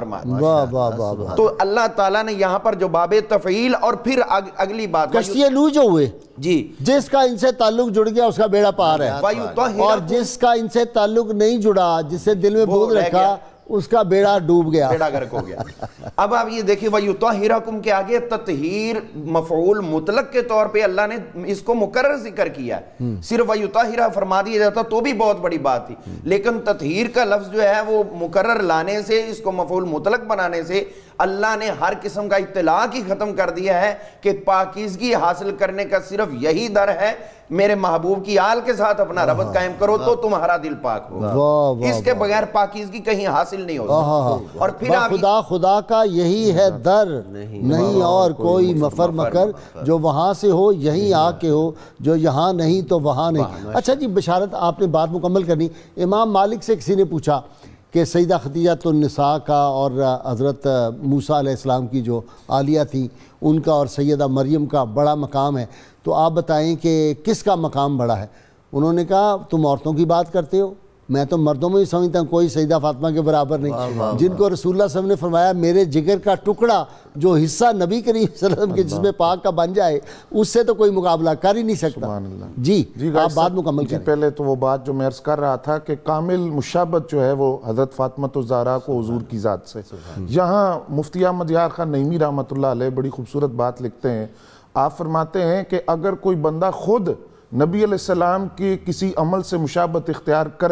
فرماتا۔ تو اللہ تعالیٰ نے یہاں پر جو باب تفعیل، اور پھر اگلی بات کشتی نوح جو ہوئے جی، جس کا ان سے تعلق جڑ گیا اس کا بیڑا پار ہے، اور جس کا ان سے تعلق نہیں جڑا، جس سے دل میں بغض رکھا، اس کا بیڑا ڈوب گیا، بیڑا غرق ہو گیا۔ اب آپ یہ دیکھیں وَيُطَہِّرَكُمْ کے آگے تطہیر مفعول مطلق کے طور پہ اللہ نے اس کو مکرر ذکر کیا ہے، صرف وَيُطَہِّرَ فرما دیا جاتا تو بھی بہت بڑی بات تھی، لیکن تطہیر کا لفظ جو ہے وہ مکرر لانے سے، اس کو مفعول مطلق بنانے سے اللہ نے ہر قسم کا اطلاق ہی ختم کر دیا ہے کہ پاکیزگی حاصل کرنے کا صرف یہی در ہے، میرے محبوب کی آل کے ساتھ اپنا ربط قائم کرو تو تمہارا دل پاک ہوگا، اس کے بغیر پاکیزگی کہیں حاصل نہیں ہو سکتی۔ اور پھر خدا کا یہی ہے در، نہیں اور کوئی مفر مکر، جو وہاں سے ہو یہیں آ کے ہو، جو یہاں نہیں تو وہاں نہیں۔ اچھا جی بشارت آپ نے بات مکمل کرنی۔ امام مالک سے کسی نے پوچھا کہ سیدہ خدیجہ النساء کا اور حضرت موسیٰ علیہ السلام کی جو عالیہ تھیں ان کا اور سیدہ مریم کا بڑا مقام ہے، تو آپ بتائیں کہ کس کا مقام بڑا ہے؟ انہوں نے کہا تم عورتوں کی بات کرتے ہو، میں تو مردوں میں ہی سمجھتا ہوں کوئی سیدہ فاطمہ کے برابر نہیں، جن کو رسول اللہ صلی اللہ علیہ وسلم نے فرمایا میرے جگر کا ٹکڑا جو حصہ نبی کریم صلی اللہ علیہ وسلم کے جسم پاک کا بن جائے اس سے تو کوئی مقابلہ کر ہی نہیں سکتا۔ جی آپ بات مکمل کریں۔ پہلے تو وہ بات جو میں عرض کر رہا تھا کہ کامل مشابہت جو ہے وہ حضرت فاطمہ الزہرا کو حضور کی ذات سے، یہاں مفتی احمد یار خان نعیمی رحمۃ اللہ علیہ بڑی خوبصورت بات لکھتے ہیں، آپ فرماتے ہیں کہ اگر کوئی بندہ خود نبی علیہ السلام کی کسی عمل سے مشابہت اختیار کرے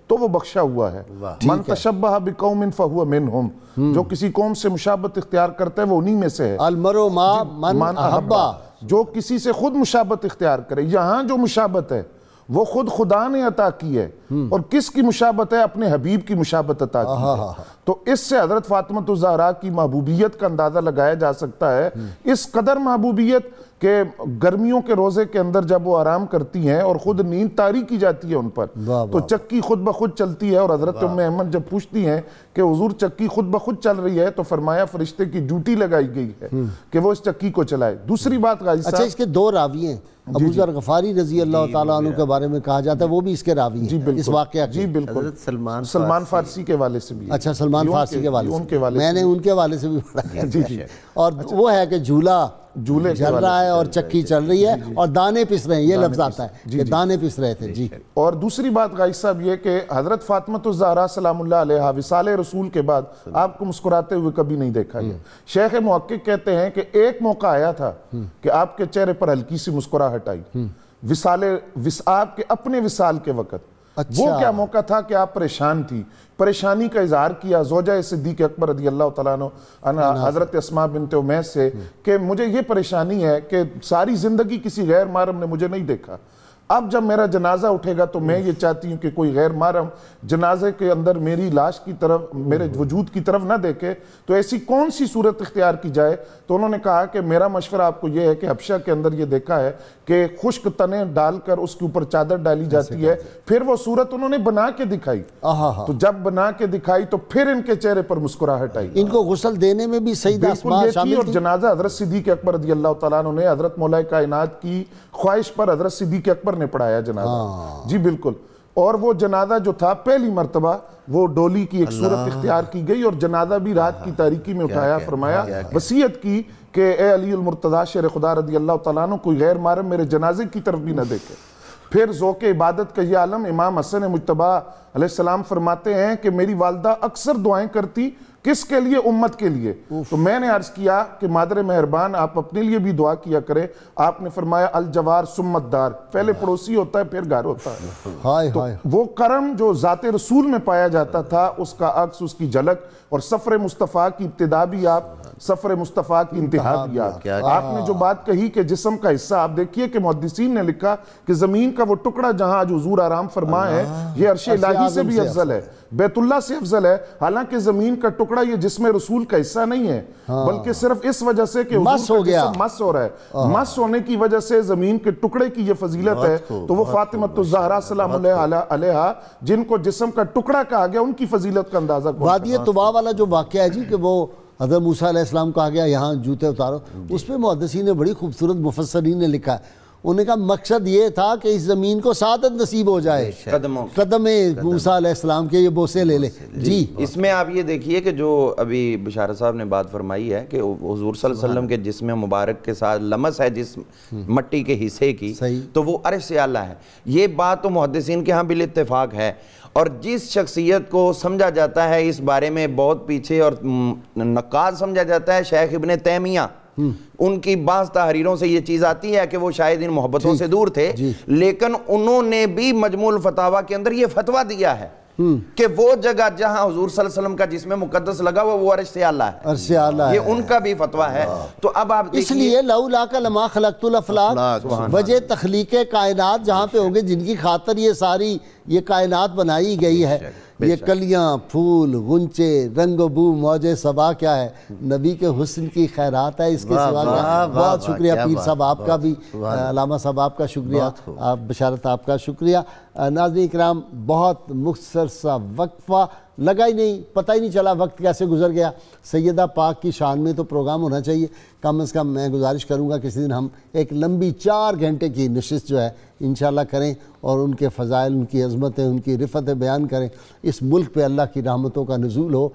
تو وہ بخشا ہوا ہے. من تشبہ بقوم فہو منہم, جو کسی قوم سے مشابہت اختیار کرتا ہے وہ انہی میں سے ہے. المرء مع من احبہ, جو کسی سے خود مشابہت اختیار کرے. یہاں جو مشابہت ہے وہ خود خدا نے عطا کی ہے, اور کس کی مشابہت ہے؟ اپنے حبیب کی مشابہت عطا کی ہے. تو اس سے حضرت فاطمہ الزہرا کی محبوبیت کا اندازہ لگایا جا سکتا ہے. اس قدر محبوبیت کہ گرمیوں کے روزے کے اندر جب وہ آرام کرتی ہیں اور خود نیند طاری کی جاتی ہے ان پر, تو چکی خود بخود چلتی ہے. اور حضرت ام ایمن جب پوچھتی ہیں کہ حضور چکی خود بخود چل رہی ہے, تو فرمایا فرشتے کی ڈیوٹی لگائی گئی ہے کہ وہ اس چکی کو چلائے. دوسری بات غازی صاحب, اچھا اس کے دو راوی ہیں. ابو ذر غفاری رضی اللہ تعالیٰ عنہ کے بارے میں کہا جاتا ہے وہ بھی اس کے راوی ہیں اس واقعہ کے. جی بالکل, سلمان فارسی کے والے سے بھی. اچھا سلمان فارسی کے والے سے, میں نے ان کے والے سے بھی پڑھا. جی جی. اور وہ ہے کہ جھولے چل رہا ہے اور چکی چل رہی ہے اور دانے پس رہے ہیں, یہ لفظ آتا ہے کہ دانے پس رہے تھے. جی. اور دوسری بات غازی صاحب یہ کہ حضرت فاطمہ الزہرا سلام اللہ علیہا وصال رسول کے بعد آپ کو مسکراتے ہوئے کبھی نہیں دیکھا گیا. شیخ محقق کہتے ہیں کہ ایک موقع آیا تھا کہ آپ کے چہرے پر ہلکی سی مسکراہٹ آئی آپ کے اپنے وصال کے وقت. وہ کیا موقع تھا کہ آپ پریشان تھی, پریشانی کا اظہار کیا زوجہ صدیق اکبر رضی اللہ تعالیٰ عنہ حضرت اسماء بنت امیس سے کہ مجھے یہ پریشانی ہے کہ ساری زندگی کسی غیر محرم نے مجھے نہیں دیکھا, اب جب میرا جنازہ اٹھے گا تو میں یہ چاہتی ہوں کہ کوئی غیر محرم جنازے کے اندر میری لاش کی طرف, میرے وجود کی طرف نہ دیکھے, تو ایسی کون سی صورت اختیار کی جائے. تو انہوں نے کہا کہ میرا مشورہ آپ کو یہ ہے کہ حبشہ کے اندر یہ دیکھا ہے کہ خشک تنے ڈال کر اس کے اوپر چادر ڈالی جاتی ہے, پھر وہ صورت انہوں نے بنا کے دکھائی. تو جب بنا کے دکھائی تو پھر ان کے چہرے پر مسکراہٹ آئی. ان کو غسل دینے میں بھی سیدہ اسماء شامل اور تھی. جنازہ حضرت صدیق اکبر رضی اللہ تعالیٰ عنہ نے حضرت مولا کائنات کی خواہش پر حضرت صدیق اکبر نے پڑھایا جنازہ. جی بالکل. اور وہ جنازہ جو تھا پہلی مرتبہ وہ ڈولی کی ایک صورت اختیار کی گئی اور جنازہ بھی رات کی تاریکی میں اٹھایا. فرمایا وصیت کی کہ اے علی المرتضیٰ شیر خدا رضی اللہ تعالیٰ عنہ کوئی غیر محرم میرے جنازے کی طرف بھی نہ دیکھے. پھر ذوق عبادت کا یہ عالم امام حسن مجتبیٰ علیہ السلام فرماتے ہیں کہ میری والدہ اکثر دعائیں کرتی, کس کے لیے؟ امت کے لیے. تو میں نے عرض کیا کہ مادر مہربان آپ اپنے لیے بھی دعا کیا کریں. آپ نے فرمایا الجوار سمت دار, پہلے پڑوسی ہوتا ہے پھر گھر ہوتا ہے. تو وہ کرم جو ذات رسول میں پایا جاتا تھا اس کا عکس, اس کی جھلک, اور سفر مصطفیٰ کی ابتدا بھی آپ, سفر مصطفیٰ کی انتہا بھی آپ. آپ نے جو بات کہی کہ جسم کا حصہ, آپ دیکھیے کہ محدثین نے لکھا کہ زمین کا وہ ٹکڑا جہاں آج حضور آرام فرما ہے یہ عرش الہی سے بھی افضل ہے, بیت اللہ سے افضل ہے. حالانکہ زمین کا ٹکڑا یہ جسم رسول کا حصہ نہیں ہے, بلکہ صرف اس وجہ سے کہ حضور کا جسم مس ہو رہا ہے, مس ہونے کی وجہ سے زمین کے ٹکڑے کی یہ فضیلت ہے. تو وہ فاطمہ الزہرا سلام اللہ علیہا جن کو جسم کا ٹکڑا کہا گیا ان کی فضیلت کا اندازہ وادی طبا والا جو واقعہ ہے جی کہ وہ حضرت موسیٰ علیہ السلام کہا گیا یہاں جوتے اتارو, اس پہ محدثین نے بڑی خوبصورت مفسرین نے لکھا ہے. انہوں نے کہا مقصد یہ تھا کہ اس زمین کو سعادت نصیب ہو جائے, قدم موسیٰ علیہ السلام کے یہ بوسے لے لے. جی اس میں آپ یہ دیکھیے کہ جو ابھی بشارت صاحب نے بات فرمائی ہے کہ حضور صلی اللہ علیہ وسلم کے جسم مبارک کے ساتھ لمس ہے جس مٹی کے حصے کی, تو وہ عرش اعلیٰ ہے. یہ بات تو محدثین کے ہاں بالاتفاق ہے. اور جس شخصیت کو سمجھا جاتا ہے اس بارے میں بہت پیچھے اور نقاد سمجھا جاتا ہے شیخ ابن تیمیہ, ان کی بعض تحریروں سے یہ چیز آتی ہے کہ وہ شاید ان محبتوں سے دور تھے, لیکن انہوں نے بھی مجموع الفتاویٰ کے اندر یہ فتویٰ دیا ہے کہ وہ جگہ جہاں حضور صلی اللہ علیہ وسلم کا جسم مقدس لگا ہوا وہ عرش سے اعلیٰ ہے. عرش سے اعلیٰ ہے, یہ ان کا بھی فتویٰ ہے. تو اب آپ اس لیے لولاک لما خلقت الافلاک, وجہ تخلیق کائنات جہاں پہ ہوگے جن کی خاطر یہ ساری یہ کائنات بنائی گئی ہے, یہ کلیاں, پھول, غنچے, رنگ و بو, موج صبا کیا ہے, نبی کے حسن کی خیرات ہے. اس کے سوا کیا. بہت شکریہ پیر صاحب آپ کا بھی, علامہ صاحب آپ کا شکریہ, آپ بشارت آپ کا شکریہ. ناظرین کرام بہت مختصر سا وقفہ لگا ہی نہیں, پتہ ہی نہیں چلا وقت کیسے گزر گیا. سیدہ پاک کی شان میں تو پروگرام ہونا چاہیے, کم از کم میں گزارش کروں گا کسی دن ہم ایک لمبی 4 گھنٹے کی نشست جو ہے انشاءاللہ کریں اور ان کے فضائل, ان کی عظمتیں, ان کی رفتیں بیان کریں. اس ملک پہ اللہ کی رحمتوں کا نزول ہو.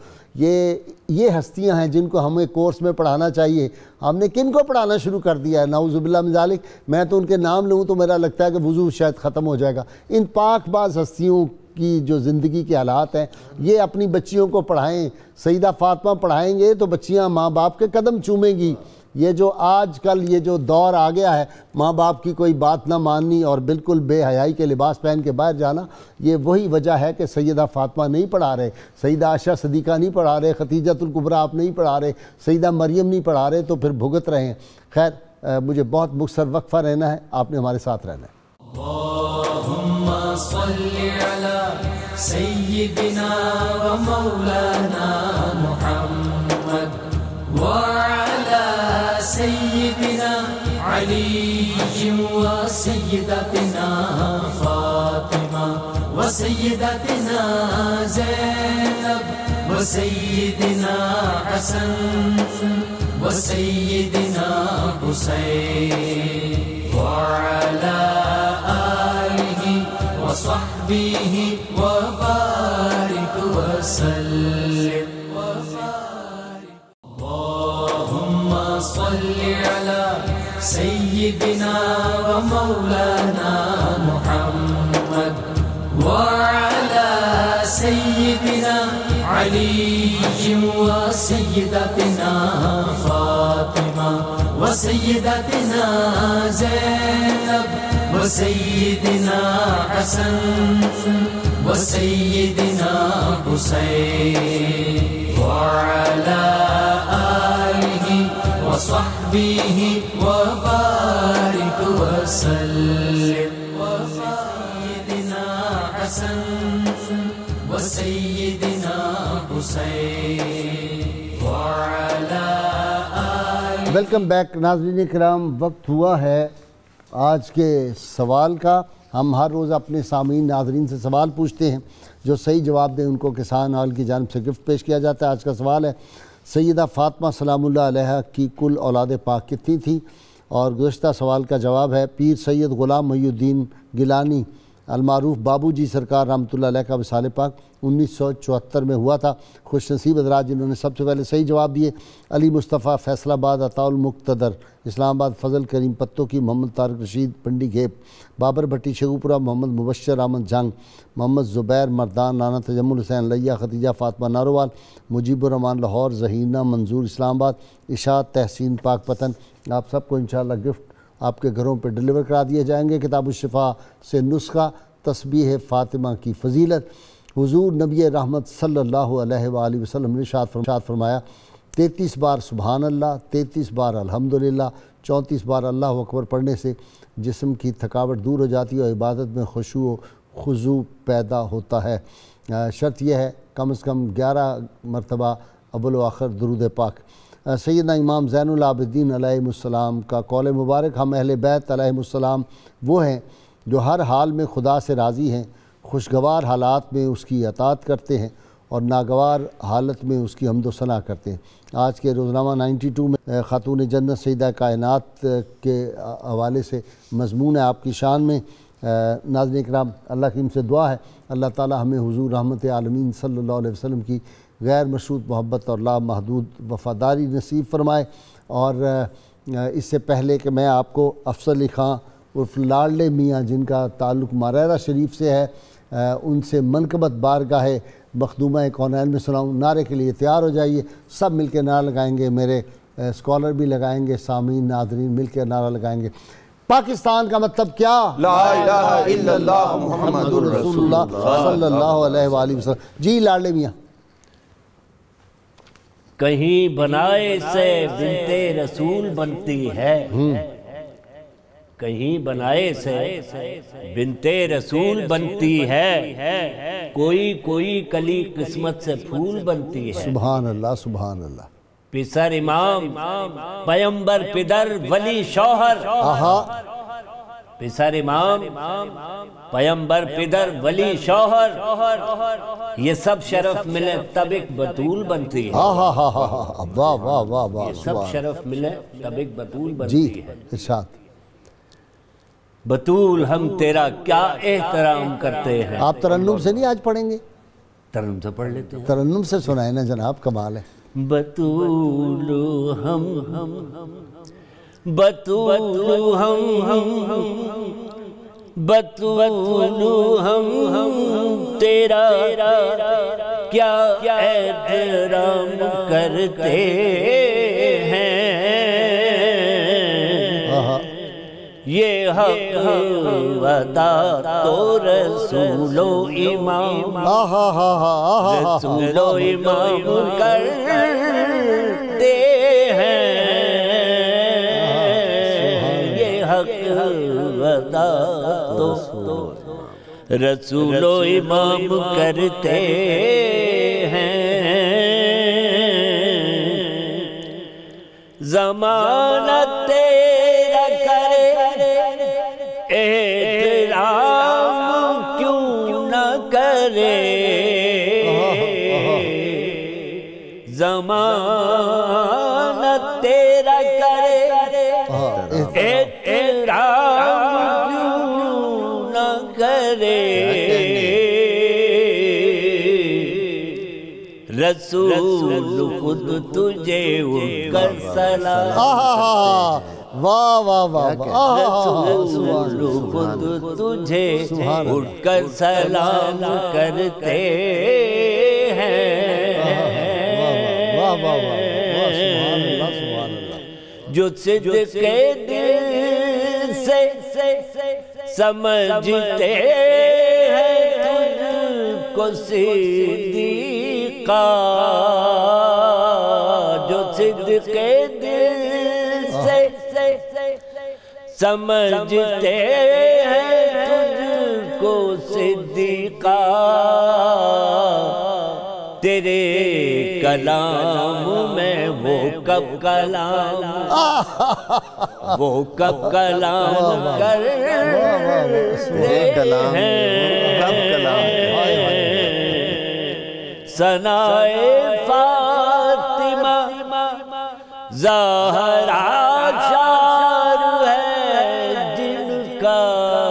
یہ ہستیاں ہیں جن کو ہمیں کورس میں پڑھانا چاہیے. ہم نے کن کو پڑھانا شروع کر دیا ہے, نعوذ باللہ من ذالک. میں تو ان کے نام لوں تو میرا لگتا ہے کہ وضو شاید ختم ہو جائے گا. ان پاک باز ہستیوں کی جو زندگی کے حالات ہیں یہ اپنی بچیوں کو پڑھائیں. سیدہ فاطمہ پڑھائیں گے تو بچیاں ماں باپ کے قدم چومیں گی. یہ جو آج کل یہ جو دور آ گیا ہے ماں باپ کی کوئی بات نہ ماننی اور بالکل بے حیائی کے لباس پہن کے باہر جانا، یہ وہی وجہ ہے کہ سیدہ فاطمہ نہیں پڑھا رہے، سیدہ عائشہ صدیقہ نہیں پڑھا رہے، خدیجۃ الکبریٰ آپ نہیں پڑھا رہے، سیدہ مریم نہیں پڑھا رہے، تو پھر بھگت رہے ہیں۔ خیر مجھے بہت مختصر وقفہ رہنا ہے، آپ نے ہمارے ساتھ رہنا ہے۔ اللہم صلی علی سیدنا و مولانا محمد وعلی سیدنا علی و سیدتنا فاطمہ و سیدتنا زینب و سیدنا حسن و سیدنا حسین وعلی وصحبه وبارك وسلم اللهم صل على سيدنا ومولانا محمد وعلى سيدنا علي وسيدتنا فاطمة وسيدتنا زينب وسيدنا حسن وسيدنا حسين وعلى آله وصحبه وبارك وسلم وسيدنا حسن وسيدنا حسين وعلى آله۔ ویلکم بیک ناظرین کرام، وقت ہوا ہے آج کے سوال کا۔ ہم ہر روز اپنے سامعین ناظرین سے سوال پوچھتے ہیں، جو صحیح جواب دیں ان کو کسان آل کی جانب سے گفٹ پیش کیا جاتا ہے۔ آج کا سوال ہے سیدہ فاطمہ سلام اللہ علیہا کی کل اولاد پاک کتنی تھی؟ اور گزشتہ سوال کا جواب ہے پیر سید غلام محی الدین گیلانی المعروف بابو جی سرکار رحمۃ اللہ علیہ کا وصال پاک 1974 میں ہوا تھا۔ خوش نصیب حضرات جنہوں نے سب سے پہلے صحیح جواب دیے: علی مصطفیٰ فیصل آباد، عطاء المقتدر اسلام آباد، فضل کریم پتوں کی، محمد طارق رشید پنڈی گھیپ، بابر بھٹی شیخوپورہ، محمد مبشر احمد جنگ، محمد زبیر مردان، رانا تجمل حسین لیا، خدیجہ فاطمہ ناروال، مجیب الرحمان لاہور، ظہینہ منظور اسلام آباد، اشاعت تحسین پاک پتن۔ آپ سب کو انشاءاللہ گفٹ آپ کے گھروں پہ ڈیلیور کرا دیے جائیں گے۔ کتاب الشفا سے نسخہ تسبیح فاطمہ کی فضیلت۔ حضور نبی رحمت صلی اللہ علیہ وآلہ وسلم نے ارشاد فرمایا 33 بار سبحان اللہ، 33 بار الحمدللہ، 34 بار اللہ اکبر پڑھنے سے جسم کی تھکاوٹ دور ہو جاتی ہے اور عبادت میں خشوع و خضوع پیدا ہوتا ہے۔ شرط یہ ہے کم از کم 11 مرتبہ اول و آخر درود پاک۔ سیدنا امام زین العابدین علیہ السلام کا قول مبارک: ہم اہل بیت علیہ السلام وہ ہیں جو ہر حال میں خدا سے راضی ہیں، خوشگوار حالات میں اس کی اطاعت کرتے ہیں اور ناگوار حالت میں اس کی حمد و ثنا کرتے ہیں۔ آج کے روزنامہ 92 میں خاتون جنت سیدہ کائنات کے حوالے سے مضمون ہے آپ کی شان میں۔ ناظرین کرام، اللہ کی ان سے دعا ہے اللہ تعالی ہمیں حضور رحمت عالمین صلی اللہ علیہ وسلم کی غیر مشروط محبت اور لامحدود وفاداری نصیب فرمائے۔ اور اس سے پہلے کہ میں آپ کو افضل علی خان عرف لاڈلے میاں جن کا تعلق ماریرہ شریف سے ہے ان سے منقبت بارگاہ مخدومہ کونین میں سناؤں۔ نعرے کے لیے تیار ہو جائیے، سب مل کے نعرہ لگائیں گے، میرے اسکالر بھی لگائیں گے، سامعین ناظرین مل کے نعرہ لگائیں گے۔ پاکستان کا مطلب کیا؟ لا الہ الا اللہ محمد رسول اللہ صلی اللہ علیہ وآلہ وسلم۔ جی لاڈلے میاں۔ کہیں بنائے سے بنت رسول بنتی ہے، کہیں بنائے سے بنت رسول بنتی ہے، کوئی کوئی کلی قسمت سے پھول بنتی ہے۔ سبحان اللہ سبحان اللہ۔ پسر امام پیمبر پدر ولی شوہر، پسر امام پیمبر پدر ولی شوہر، یہ سب شرف ملے تب ایک بطول بنتی ہے۔ واہ واہ واہ واہ، یہ سب شرف ملے تب ایک بطول بنتی ہے۔ ارشاد۔ بطول ہم تیرا کیا احترام کرتے ہیں۔ آپ ترنم سے نہیں آج پڑھیں گے؟ ترنم سے پڑھ لیتے ہیں۔ ترنم سے سنائیں نا جناب، کمال ہے۔ بطول ہم بطول ہم تیرا کیا احترام کرتے ہیں۔ یہ حق ودا تو رسول و امام، رسول و امام کرتے ہیں، یہ حق ودا تو رسول و امام کرتے ہیں، زمانہ تیرا کرے احترام کیوں نہ کرے، زمانہ تیرا کرے احترام کیوں نہ کرے، رسول خود تجھے اٹھ کر سلام، واہ واہ واہ، رسول خود تجھے اٹھ کر سلام کرتے ہیں، جو صدق کے دل سے سمجھتے ہیں تجھ کو صدیقہ، جو صدق کے دل سے سمجھتے ہیں تجھ کو صدیقہ، تیرے کلام میں وہ کب کلام، وہ کب کلام کرتے ہیں، ثنائے فاطمہ زہرا شار ہے جن کا،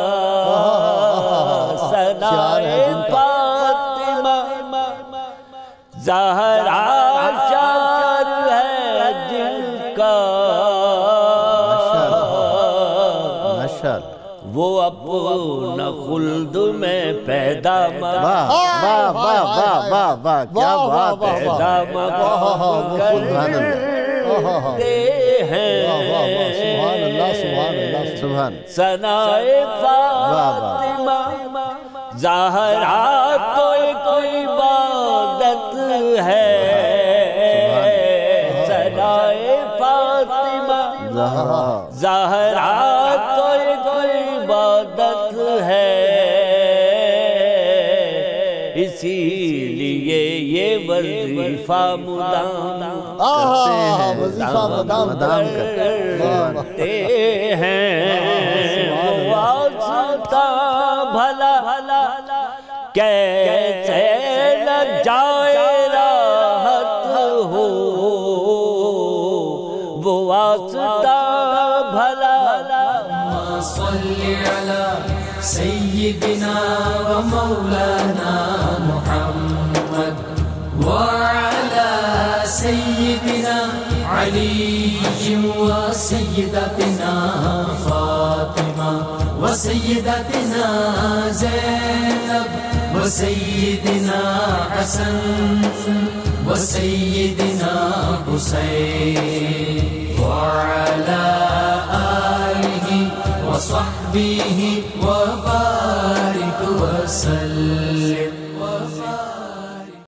ثنائے فاطمہ زہرا شار ہے جن کا، وہ اپنا خلد میں پیدا کرتے ہیں، ثنائے فاطمہ زہرا تو ایک عبادت ہے، ثنائے فاطمہ زہرا تو ایک عبادت ہے، اسی لیے یہ وظیفہ مدام کرتے ہیں، وہ واسطہ بھلا کیسے نہ جائے راحت ہو، وہ واسطہ بھلا، صلی علی سیدنا و مولانا محمد وعلى سيدنا علي وسيدتنا فاطمة وسيدتنا زينب وسيدنا حسن وسيدنا حسين وعلى آله وصحبه